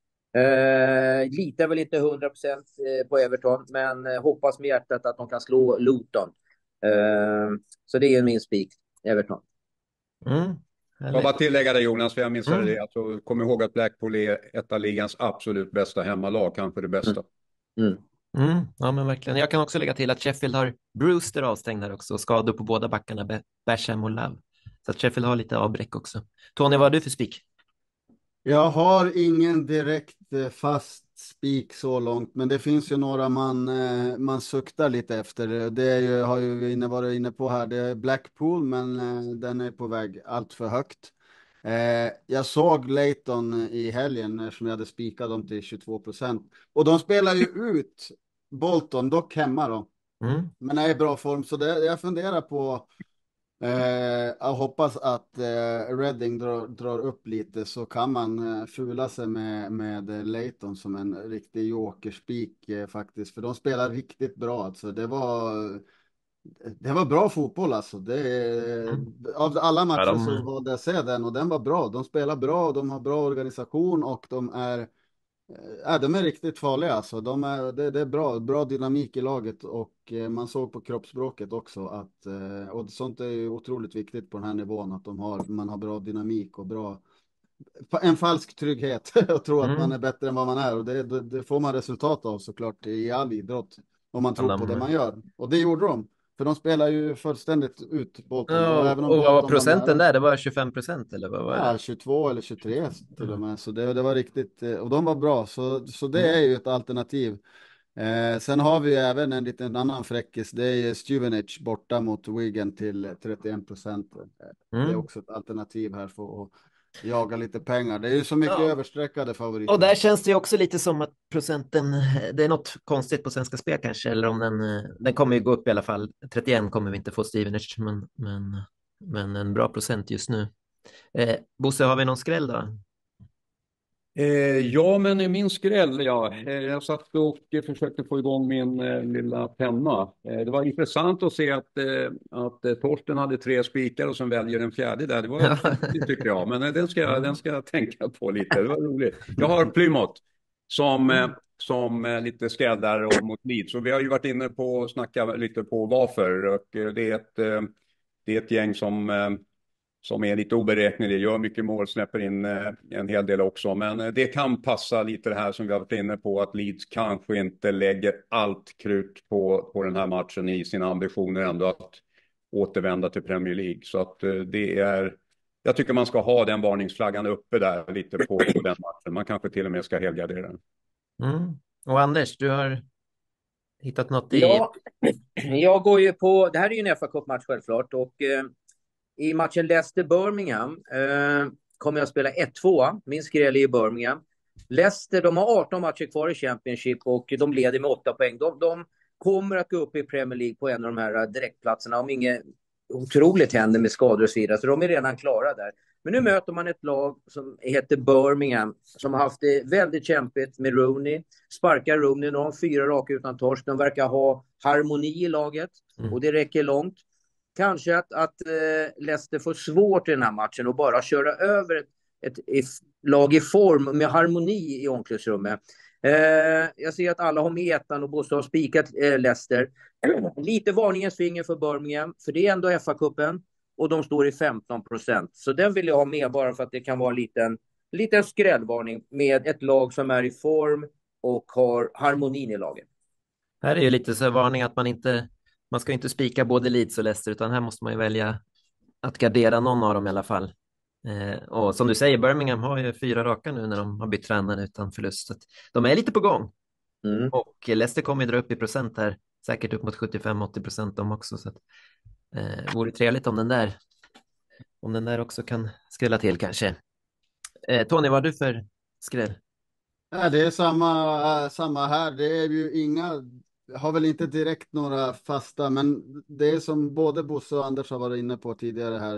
Eh, litar väl inte hundra procent eh, på Everton, men eh, hoppas med hjärtat att de kan slå Luton. Eh, så det är min spik, Everton. Mm. Jag vill bara tillägga det Jonas, för jag minns Mm. det. Alltså, kom ihåg att Blackpool är ett av ligans absolut bästa hemmalag, kanske det bästa. Mm. Mm, ja men verkligen. Jag kan också lägga till att Sheffield har Brewster avstängd här också och skador på båda backarna, Be- Basham och Love. Så att Sheffield har lite avbräck också. Tony, vad har du för spik? Jag har ingen direkt eh, fast spik så långt, men det finns ju några man, eh, man suktar lite efter. Det är ju, har ju vi inne, varit inne på här, det är Blackpool, men eh, den är på väg allt för högt. Eh, jag såg Leighton i helgen eftersom jag hade spikat dem till tjugotvå procent. Och de spelar ju ut Bolton, dock hemma då. Mm. Men är i bra form, så det, jag funderar på Eh, jag hoppas att eh, Reading drar, drar upp lite så kan man eh, fula sig med, med Leighton som en riktig jokerspik eh, faktiskt. För de spelar riktigt bra. Alltså. Det var, det var bra fotboll alltså. Det, av alla matcher Ja, de- så valde jag se den och den var bra. De spelar bra och de har bra organisation och de är Ja, de är riktigt farliga alltså. De är, det, det är bra, bra dynamik i laget och eh, man såg på kroppsspråket också att, eh, och sånt är ju otroligt viktigt på den här nivån att de har, man har bra dynamik och bra, en falsk trygghet och tro Mm. att man är bättre än vad man är och det, det, det får man resultat av såklart i all idrott om man tror Ja, på de- det man gör. Och det gjorde de, för de spelar ju fullständigt ut Bolton. Ja, även om och vad var Bolton procenten nära- där? Det var tjugofem procent eller vad var det? Ja, tjugotvå eller tjugotre till och med. Så det, det var riktigt, eh, och de var bra. Så, så det är ju ett alternativ. Eh, sen har vi även en liten annan fräckis. Det är Stevenage borta mot Wigan till trettioen procent. Mm. Det är också ett alternativ här för att jaga lite pengar. Det är ju så mycket ja. översträckade favoriter. Och där känns det ju också lite som att procenten, det är något konstigt på Svenska Spel kanske, eller om den, den kommer ju gå upp i alla fall. trettioen kommer vi inte få Stevenage, men, men, men en bra procent just nu. Eh, Bosse, har vi någon skräll då? Eh, ja, men i min skräll, ja. Eh, jag satt och försökte få igång min eh, lilla penna. Eh, det var intressant att se att, eh, att eh, Torsten hade tre spikar och sen väljer en fjärde där. Det var det tycker jag, men eh, den, ska jag, den ska jag tänka på lite. Det var roligt. Jag har Plymouth som, eh, som eh, lite skräddare och mot Leeds. Så vi har ju varit inne på att snacka lite på varför. Och eh, det, är ett, eh, det är ett gäng som... Eh, som är lite oberäknelig, gör mycket mål, släpper in eh, en hel del också. Men eh, det kan passa lite det här som vi har varit inne på, att Leeds kanske inte lägger allt krut på, på den här matchen i sina ambitioner ändå att återvända till Premier League. Så att eh, det är, jag tycker man ska ha den varningsflaggan uppe där lite på, på den matchen. Man kanske till och med ska helgardera den. Mm. Och Anders, du har hittat något i... Ja, jag går ju på, det här är ju en F A Cup-match självklart, och eh, i matchen Leicester-Birmingham eh, kommer jag att spela ett två. Min skräll är i Birmingham. Leicester, de har arton matcher kvar i Championship och de leder med åtta poäng. De, de kommer att gå upp i Premier League på en av de här direktplatserna om inget otroligt händer med skador och så vidare. Så de är redan klara där. Men nu möter man ett lag som heter Birmingham som har haft det väldigt kämpigt med Rooney. Sparkar Rooney, de har fyra raka utan torsk. De verkar ha harmoni i laget och det räcker långt. Kanske att, att eh, Leicester får svårt i den här matchen och bara köra över ett, ett, ett lag i form med harmoni i omklädningsrummet. Eh, jag ser att alla har med ettan och Bosse har spikat eh, Leicester. Lite varningens finger för Birmingham, för det är ändå F A-cupen och de står i femton procent. Så den vill jag ha med bara för att det kan vara en liten, liten skrällvarning med ett lag som är i form och har harmonin i laget. Här är ju lite så varning att man inte... Man ska inte spika både Leeds och Leicester, utan här måste man ju välja att gardera någon av dem i alla fall. Eh, och som du säger, Birmingham har ju fyra raka nu när de har bytt tränare utan förlust. De är lite på gång. Mm. Och Leicester kommer ju dra upp i procent här, säkert upp mot sjuttiofem åttio procent de också. Så att, eh, vore trevligt om den där om den där också kan skrälla till kanske. Eh, Tony, vad har du för skräll? Ja, det är samma, samma här. Det är ju inga... har väl inte direkt några fasta, men det är som både Bosse och Anders har varit inne på tidigare här.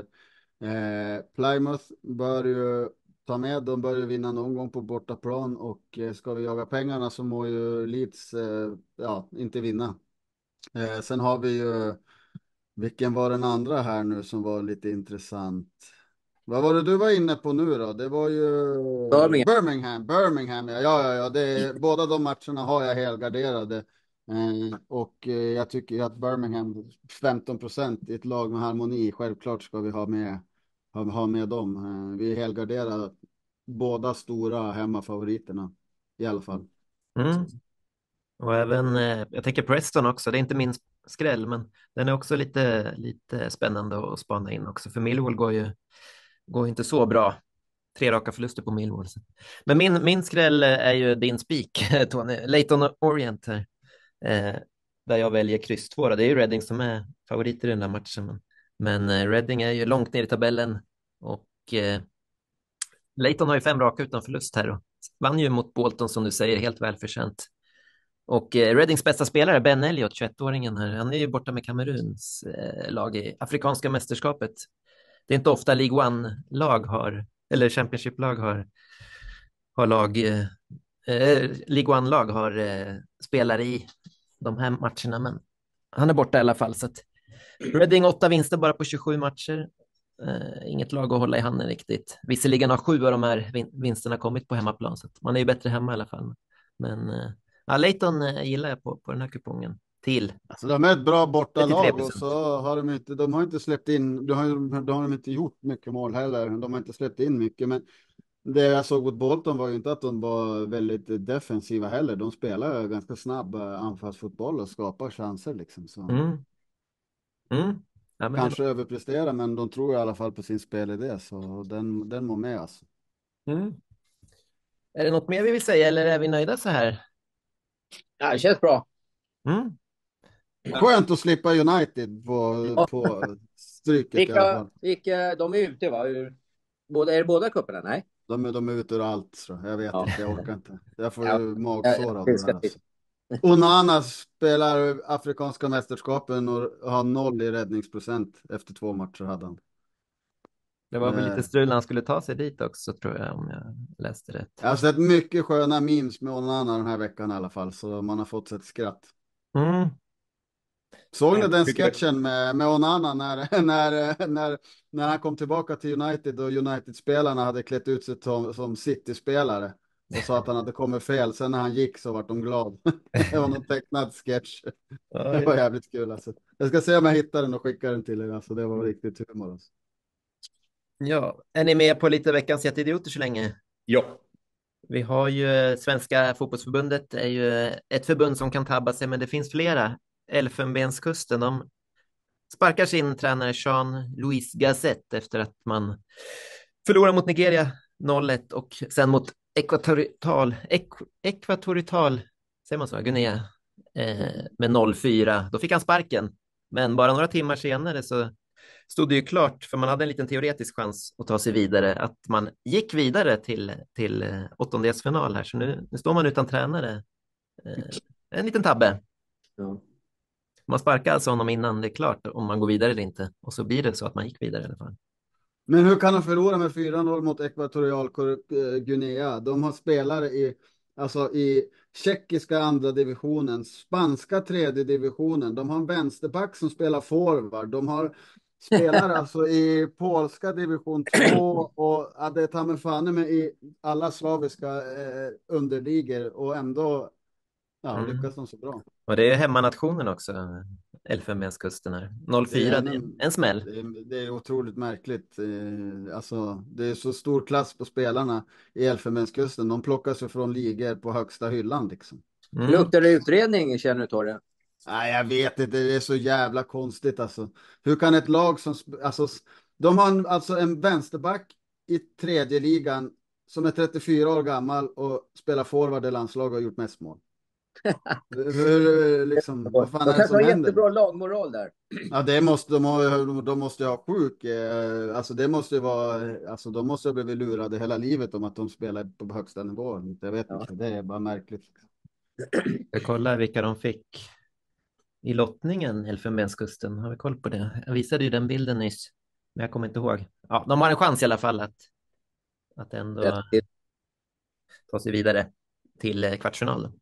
Eh, Plymouth bör ju ta med, de bör ju vinna någon gång på bortaplan och eh, ska vi jaga pengarna så må ju Leeds eh, ja, inte vinna. Eh, sen har vi ju, vilken var den andra här nu som var lite intressant? Vad var det du var inne på nu då? Det var ju Birmingham. Birmingham, Birmingham ja, ja, ja. Det är, båda de matcherna har jag helgarderade. Eh, och eh, jag tycker att Birmingham femton procent i ett lag med harmoni, självklart ska vi ha med, ha, ha med dem. Eh, vi helgarderar båda stora hemmafavoriterna i alla fall. Mm. Och även, eh, jag tänker Preston också, det är inte min skräll, men den är också lite, lite spännande att spana in också, för Millwall går ju går inte så bra. Tre raka förluster på Millwall. Men min, min skräll är ju din spik, Tony. Leyton Orient här. Eh, där jag väljer kryss två. Det är ju Reading som är favoriter i den här matchen. Men, men eh, Reading är ju långt ner i tabellen. Och eh, Leyton har ju fem raka utan förlust här. Och vann ju mot Bolton som du säger, helt välförtjänt. Och eh, Readings bästa spelare, Ben Elliott, tjugoett-åringen här. Han är ju borta med Kameruns eh, lag i Afrikanska mästerskapet. Det är inte ofta League One-lag har, eller Championship-lag har, har lag, eh, League One-lag har eh, spelare i de här matcherna, men han är borta i alla fall. Så att Reading åtta vinster bara på tjugosju matcher. Eh, inget lag att hålla i handen riktigt. Visserligen har sju av de här vin- vinsterna kommit på hemmaplan, så att man är ju bättre hemma i alla fall. Men eh, ja, Leyton eh, gillar jag på, på den här kupongen. Till. Alltså de är ett bra bortalag och så har de inte, de har inte släppt in, de har, de har inte gjort mycket mål heller, de har inte släppt in mycket, men det jag såg mot Bolton var ju inte att de var väldigt defensiva heller, de spelar ganska snabb anfallsfotboll och skapar chanser liksom. Så. Mm. Mm. Ja, men kanske det... överprestera, men de tror i alla fall på sin spelidé, så den, den må med alltså. Mm. Är det något mer vi vill säga eller är vi nöjda så här? Ja, det känns bra. Mm. Skönt att slippa United på, Ja. på stryket i alla Vilka, fall. vilka, de är ute va? Ur, båda, är det båda cuperna? Nej? De, är- de är ute ur allt, så jag vet Ja. inte, jag orkar inte. Jag får Ja. ju Ja, magsår av det det ska där till. alltså. Onana spelar afrikanska mästerskapen och har noll i räddningsprocent efter två matcher hade han. Det var väl lite Eh, strul när han skulle ta sig dit också, tror jag, om jag läste rätt. Jag har sett mycket sköna memes med Onana den här veckan i alla fall, så man har fått sig ett skratt. Mm. Såg ni Jag den tycker- sketchen med, med Onana när, när, när, när han kom tillbaka till United och United-spelarna hade klätt ut sig som, som City-spelare och sa att han hade kommit fel. Sen när han gick så vart de glad. Det var någon tecknad sketch. Det var jävligt kul alltså. Jag ska se om jag hittar den och skickar den till er. Alltså, det var riktigt humor alltså. Ja, är ni med på lite veckans jätteidioter så länge? Ja. Vi har ju Svenska fotbollsförbundet, är ju ett förbund som kan tabba sig, men det finns flera. Elfenbenskusten, de sparkar sin tränare Jean-Louis Gasset efter att man förlorar mot Nigeria noll ett och sen mot Ekvatorial, Ek, Ekvatorial, säger man så, Guinea, eh, med noll fyra. Då fick han sparken, men bara några timmar senare så stod det ju klart, för man hade en liten teoretisk chans att ta sig vidare, att man gick vidare till, till eh, åttondelsfinal här. Så nu, nu står man utan tränare. Eh, en liten tabbe. Ja. Man sparkar alltså honom innan det är klart om man går vidare eller inte. Och så blir det så att man gick vidare i alla fall. Men hur kan de förlora med fyra noll mot Ekvatorial Guinea? De har spelare i, alltså i tjeckiska andra divisionen, spanska tredje divisionen. De har en vänsterback som spelar forward. De har spelare alltså i polska division två och ja, det tar mig fan med i alla slaviska eh, underligor och ändå ja, Mm. lyckas de så bra. Och det är hemmanationen också, Elfenbenskusten här. noll fyra, det är en, en smäll. Det är, det är otroligt märkligt. Eh, Alltså, det är så stor klass på spelarna i Elfenbenskusten. De plockas ju från ligor på högsta hyllan liksom. Mm. Luktar det utredning, känner du Torre? Nej, jag vet inte. Det är så jävla konstigt alltså. Hur kan ett lag som... sp- Alltså, s- de har en, alltså en vänsterback i tredje ligan som är trettiofyra år gammal och spelar forward i landslag och har gjort mest mål. Hur, hur, liksom, vad fan De är det kanske som har händer? jättebra lagmoral där. Ja, det måste de ha, de måste ju ha sjuk, eh, alltså det måste ju vara, alltså de måste ha blivit lurade hela livet om att de spelar på högsta nivå. Jag vet Ja. inte, det är bara märkligt. Jag kollar vilka de fick i lottningen, Elfenbenskusten. Har vi koll på det? Jag visade ju den bilden nyss, men jag kommer inte ihåg. Ja, de har en chans i alla fall att, att ändå ta sig vidare till eh, kvartsfinalen.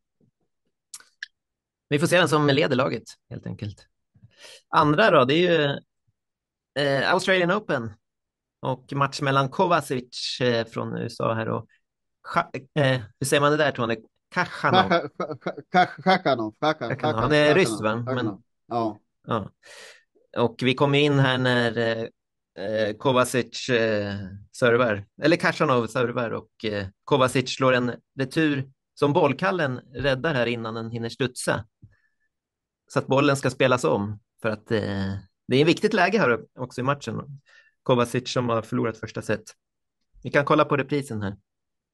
Vi får se vem som leder laget, helt enkelt. Andra då, det är ju eh, Australian Open och match mellan Kovacic eh, från U S A här och Cha- eh, hur säger man det där, Tony? Khachanov. Khachanov, Khachanov. Han är ryss, va? Men, ja. ja. Och vi kom in här när eh, eh, Kovacic eh, servar, eller Khachanov servar och eh, Kovacic slår en retur som bollkallen räddar här innan den hinner studsa. Så att bollen ska spelas om för att eh, det är ett viktigt läge här också i matchen. Kovacic som har förlorat första set. Vi kan kolla på reprisen här.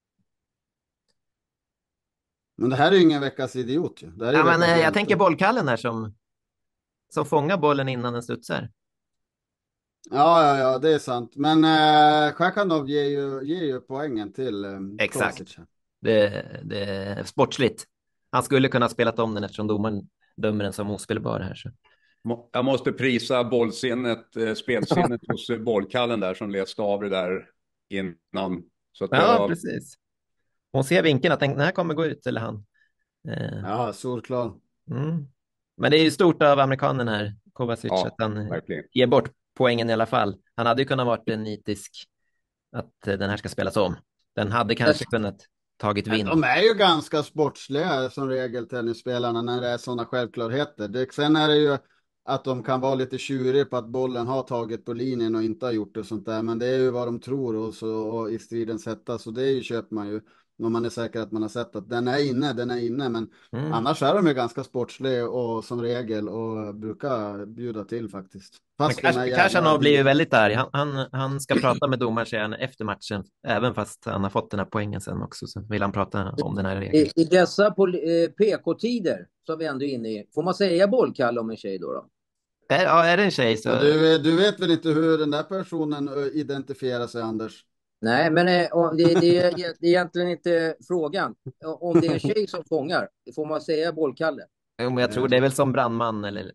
Men det här är ju ingen veckas idiot ju. Det här är Ja, men, veckans eh, jag hjälte. tänker bollkallen här som, som fångar bollen innan den studsar. Ja, ja, ja, det är sant. Men eh, Khachanov ger ju, ger ju poängen till eh, Exakt. Kovacic. Det, det är sportsligt. Han skulle kunna ha spelat om den eftersom domaren dömer den som ospelbar här. Så. Må- Jag måste prisa bollsinnet, eh, spelsinnet hos eh, bollkallen där som läste av det där innan. Så att det Ja, var, precis. Hon ser vinkeln att den här kommer gå ut, eller han. Eh, Ja, solklar. mm. Men det är ju stort av amerikanen här, Kovacic, Ja, att han verkligen. ger bort poängen i alla fall. Han hade ju kunnat varit en nitisk att eh, den här ska spelas om. Den hade kanske kunnat tagit vind. De är ju ganska sportsliga som regel, tennisspelarna, när det är sådana självklarheter. Det, sen är det ju att de kan vara lite tjuriga på att bollen har tagit på linjen och inte har gjort det och sånt där. Men det är ju vad de tror och, så, och i stridens hetta, så det är ju, köper man ju. När man är säker att man har sett att den är inne, den är inne. Men Mm. annars är de ju ganska sportsliga och som regel och brukar bjuda till faktiskt. Fast Khachanov blir ju väldigt arg. Han, han, han ska prata med domaren efter matchen, även fast han har fått den här poängen sen också, så vill han prata om den här regeln. I, i dessa P K-tider som vi ändå är inne i, får man säga bollkalle om en tjej då? då? Är, ja, är det en tjej så... Ja, du, du vet väl inte hur den där personen identifierar sig, Anders? Nej, men det, det, det är egentligen inte frågan. Om det är en tjej som fångar, får man säga bollkalle? Jo, men jag tror det är väl som brandman eller...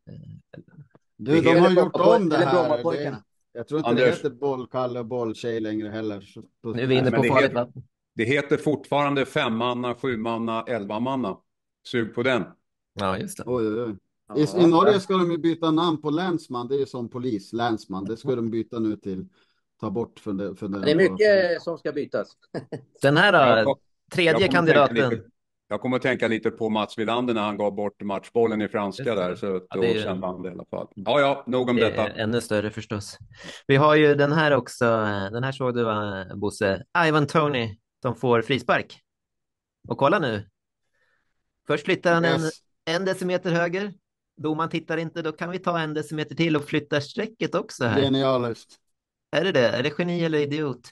Du, de har gjort om det här. Det, jag tror inte Anders, det heter bollkalle och bolltjej längre heller. Nu är vi inne på farligt vatten. Det heter fortfarande femmanna, sjumanna, elvamanna. Sug på den. Ja, just det. Oj, oj, oj. I, I Norge ska de ju byta namn på länsman. Det är ju som polis, länsman. Det ska de byta nu till. Ta bort för det. För det, det är mycket på. Som ska bytas. Den här då, tredje kandidaten. Jag kommer att tänka lite på Mats Wilander när han gav bort matchbollen i franska där. Så ja, det är, då kände han det i alla fall. Ja, ja, nog om det detta. Ännu större förstås. Vi har ju den här också. Den här såg du, va, Bosse. Ivan Toney, de får frispark. Och kolla nu. Först flyttar han yes. en, en decimeter höger. Domaren tittar inte, då kan vi ta en decimeter till och flytta strecket också här. Genialiskt. Är det det? Är det geni eller idiot?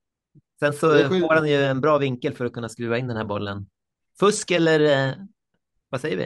Sen så får han ju en bra vinkel för att kunna skruva in den här bollen. Fusk eller eh, vad säger vi?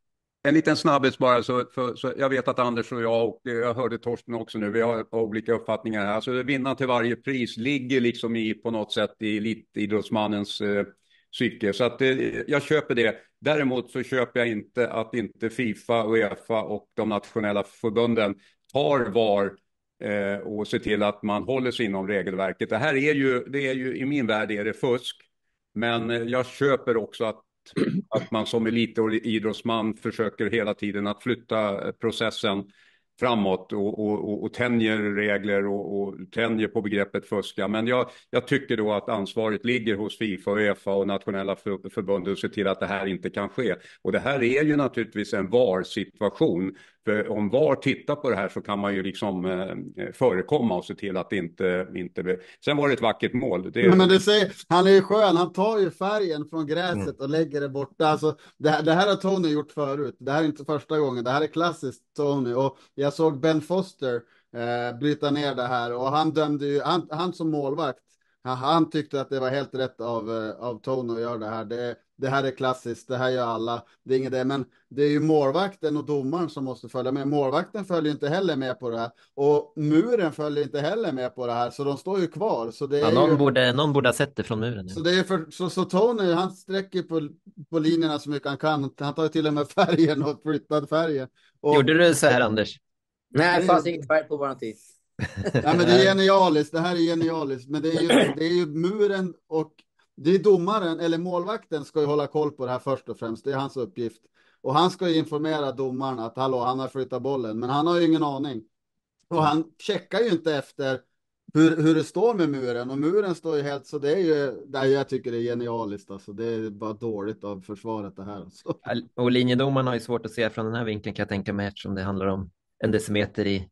En liten snabbis bara, så, för, så jag vet att Anders och jag, och jag hörde Torsten också nu, vi har olika uppfattningar här. Så vinna till varje pris ligger liksom i på något sätt i elitidrottsmannens eh, psyke. Så att eh, jag köper det. Däremot så köper jag inte att inte FIFA, UEFA och de nationella förbunden tar var eh, och ser till att man håller sig inom regelverket. Det här är ju, det är ju i min värld är det fusk. Men eh, jag köper också att att man som elitidrottsman försöker hela tiden att flytta processen framåt och, och, och tänjer regler och, och tänjer på begreppet fuska. Men jag, jag tycker då att ansvaret ligger hos FIFA, UEFA och nationella för, förbund att se till att det här inte kan ske. Och det här är ju naturligtvis en V A R-situation. För om V A R tittar på det här så kan man ju liksom eh, förekomma och se till att det inte... inte... Sen var det ett vackert mål. Det... Ja, men du säger, han är ju skön, han tar ju färgen från gräset mm. och lägger det borta. Alltså, det, här, det här har Tony gjort förut. Det här är inte första gången. Det här är klassiskt Tony. Och jag såg Ben Foster eh, bryta ner det här. Och han dömde ju, han, han som målvakt, han, han tyckte att det var helt rätt av, av Tony att göra det här. Det, det här är klassiskt, det här gör alla. Det är inget det, men det är ju målvakten och domaren som måste följa med. Målvakten följer inte heller med på det här. Och muren följer inte heller med på det här. Så de står ju kvar. Så det är ja, någon, ju... borde, någon borde ha sett det från muren. Så, det är för, så, så Tony, han sträcker på, på linjerna så mycket han kan. Han tar ju till och med färgen och flyttar färgen. Och... Gjorde du så här, Anders? Nej, det fanns ingen färg på våran tid. Nej, men det är genialiskt. Det här är genialiskt. Men det är ju, det är ju muren och det är domaren eller målvakten ska ju hålla koll på det här först och främst. Det är hans uppgift. Och han ska ju informera domaren att hallå, han har flyttat bollen. Men han har ju ingen aning. Och han checkar ju inte efter hur, hur det står med muren. Och muren står ju helt, så det är ju, där jag tycker det är genialiskt. Alltså. Det är bara dåligt av försvaret det här. Alltså. Och linjedomaren har ju svårt att se från den här vinkeln kan jag tänka mig, eftersom det handlar om en decimeter i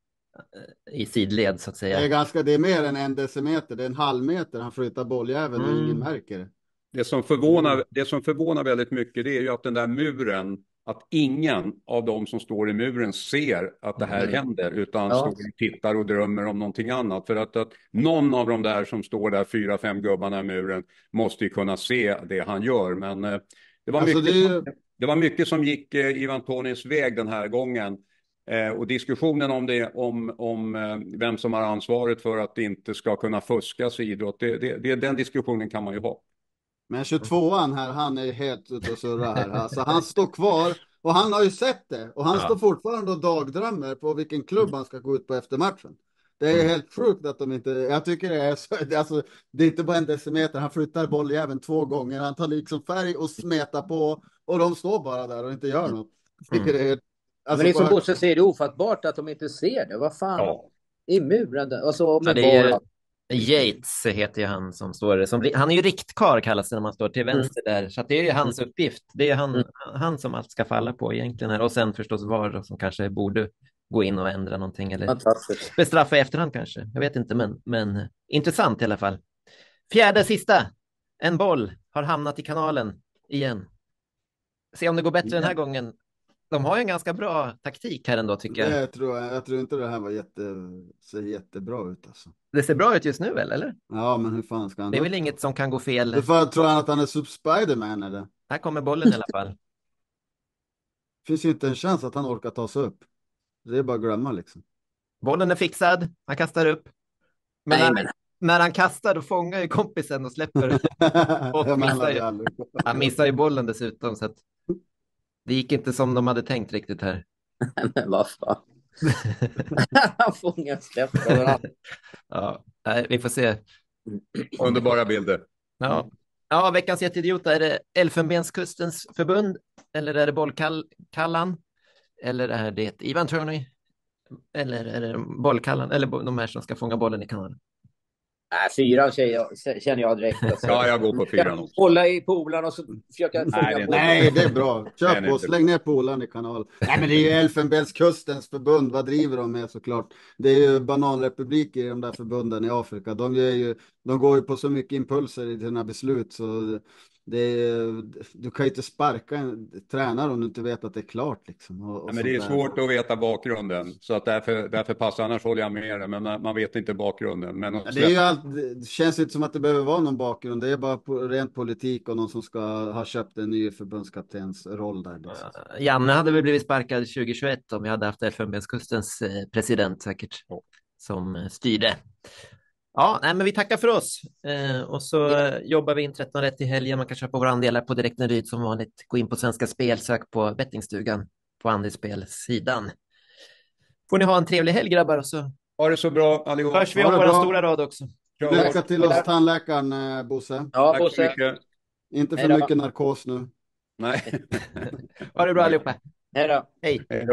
i sidled så att säga. Det är ganska, det är mer än en decimeter, det är en halv meter han flyttar bolljäveln mm. och ingen märker det. Det som förvånar, det som förvånar väldigt mycket, det är ju att den där muren, att ingen av dem som står i muren ser att det här mm. händer, utan ja. står och tittar och drömmer om någonting annat. För att, att någon av de där som står där, fyra, fem gubbarna i muren, måste ju kunna se det han gör. Men eh, det, var alltså mycket, det, är... det var mycket som gick eh, Ivan Toneys väg den här gången. Eh, och diskussionen om det, om, om eh, vem som har ansvaret för att det inte ska kunna fuskas i idrott, det, det, det, den diskussionen kan man ju ha. Men tjugotvåan här, han är helt ute och surrar här. Alltså, han står kvar och han har ju sett det. Och han ja. står fortfarande och dagdrömmer på vilken klubb han ska gå ut på efter matchen. Det är helt sjukt att de inte... Jag tycker det är så... Alltså, det är inte bara en decimeter. Han flyttar bolljäveln två gånger. Han tar liksom färg och smetar på. Och de står bara där och inte gör något. Jag tycker det är... Alltså, men liksom bara... Bosse säger det ofattbart att de inte ser det. Vad fan? Ja. I muren. Alltså, med ja, det är... Yates heter ju han som står som, han är ju riktkar kallas det när man står till vänster mm. där, så att det är ju hans uppgift, det är han, mm. han som allt ska falla på egentligen här. Och sen förstås V A R som kanske borde gå in och ändra någonting eller bestraffa i efterhand kanske, jag vet inte, men, men intressant i alla fall. Fjärde sista, en boll har hamnat i kanalen igen. Se om det går bättre den här gången. De har ju en ganska bra taktik här ändå, tycker jag. Det tror jag. Jag tror inte det här var jätte, ser jättebra ut alltså. Det ser bra ut just nu, väl, eller? Ja, men hur fan ska han... Det är väl inget som kan gå fel. Hur fan tror han att han är Super Spiderman eller? Här kommer bollen i alla fall. Finns ju inte en chans att han orkar ta sig upp. Det är bara att glömma liksom. Bollen är fixad. Han kastar upp. Men, Nej, när, men... när han kastar då fångar ju kompisen och släpper. Och missar ju. Han missar ju bollen dessutom. Så att det gick inte som de hade tänkt riktigt här. Men vad fan. Han fångar och släpper. Ja, nej, vi får se. Underbara bilder. Ja. Ja, veckans jätteidiot, är det Elfenbenskustens förbund eller är det Bollkallan eller är det Ivan Turney eller är det Bollkallan eller de här som ska fånga bollen i kanalen? Nej, fyran känner jag direkt. Alltså. Ja, jag går på fyran också. Hålla i polarna och så försöka Nej, det, nej, det är bra. Kör på, släng ner polaren i kanal. Nej, men det är ju Elfenbenskustens förbund. Vad driver de med såklart? Det är ju bananrepubliker i de där förbunden i Afrika. De, ger ju, de går ju på så mycket impulser i sina beslut så det är, du kan ju inte sparka en tränare om du inte vet att det är klart liksom. Och, och ja, men det är där. svårt att veta bakgrunden så att därför, därför passar, annars håller jag med det, men man, man vet inte bakgrunden. Men ja, det, är ju allt, det känns inte som att det behöver vara någon bakgrund, det är bara på, rent politik och någon som ska ha köpt en ny förbundskaptens roll där. Liksom. Janne hade väl blivit sparkad tjugohundratjugoett om vi hade haft Elfenbenskustens president säkert oh. som styrde. Ja, nej, men vi tackar för oss. Eh, och så eh, jobbar vi in tretton rätt i helgen. Man kan köpa våra andelar på Direkten Ryd som vanligt. Gå in på Svenska Spel, sök på bettingstugan på andelsspelsidan. Får ni ha en trevlig helg, grabbar. Och så ha det så bra allihopa. Hörs vi om våra stora rad också. Lycka till oss tandläkaren, Bosse. Ja, Bosse. Inte för mycket narkos nu. Nej. Ha det bra allihopa. Hej då. Hej. Hej.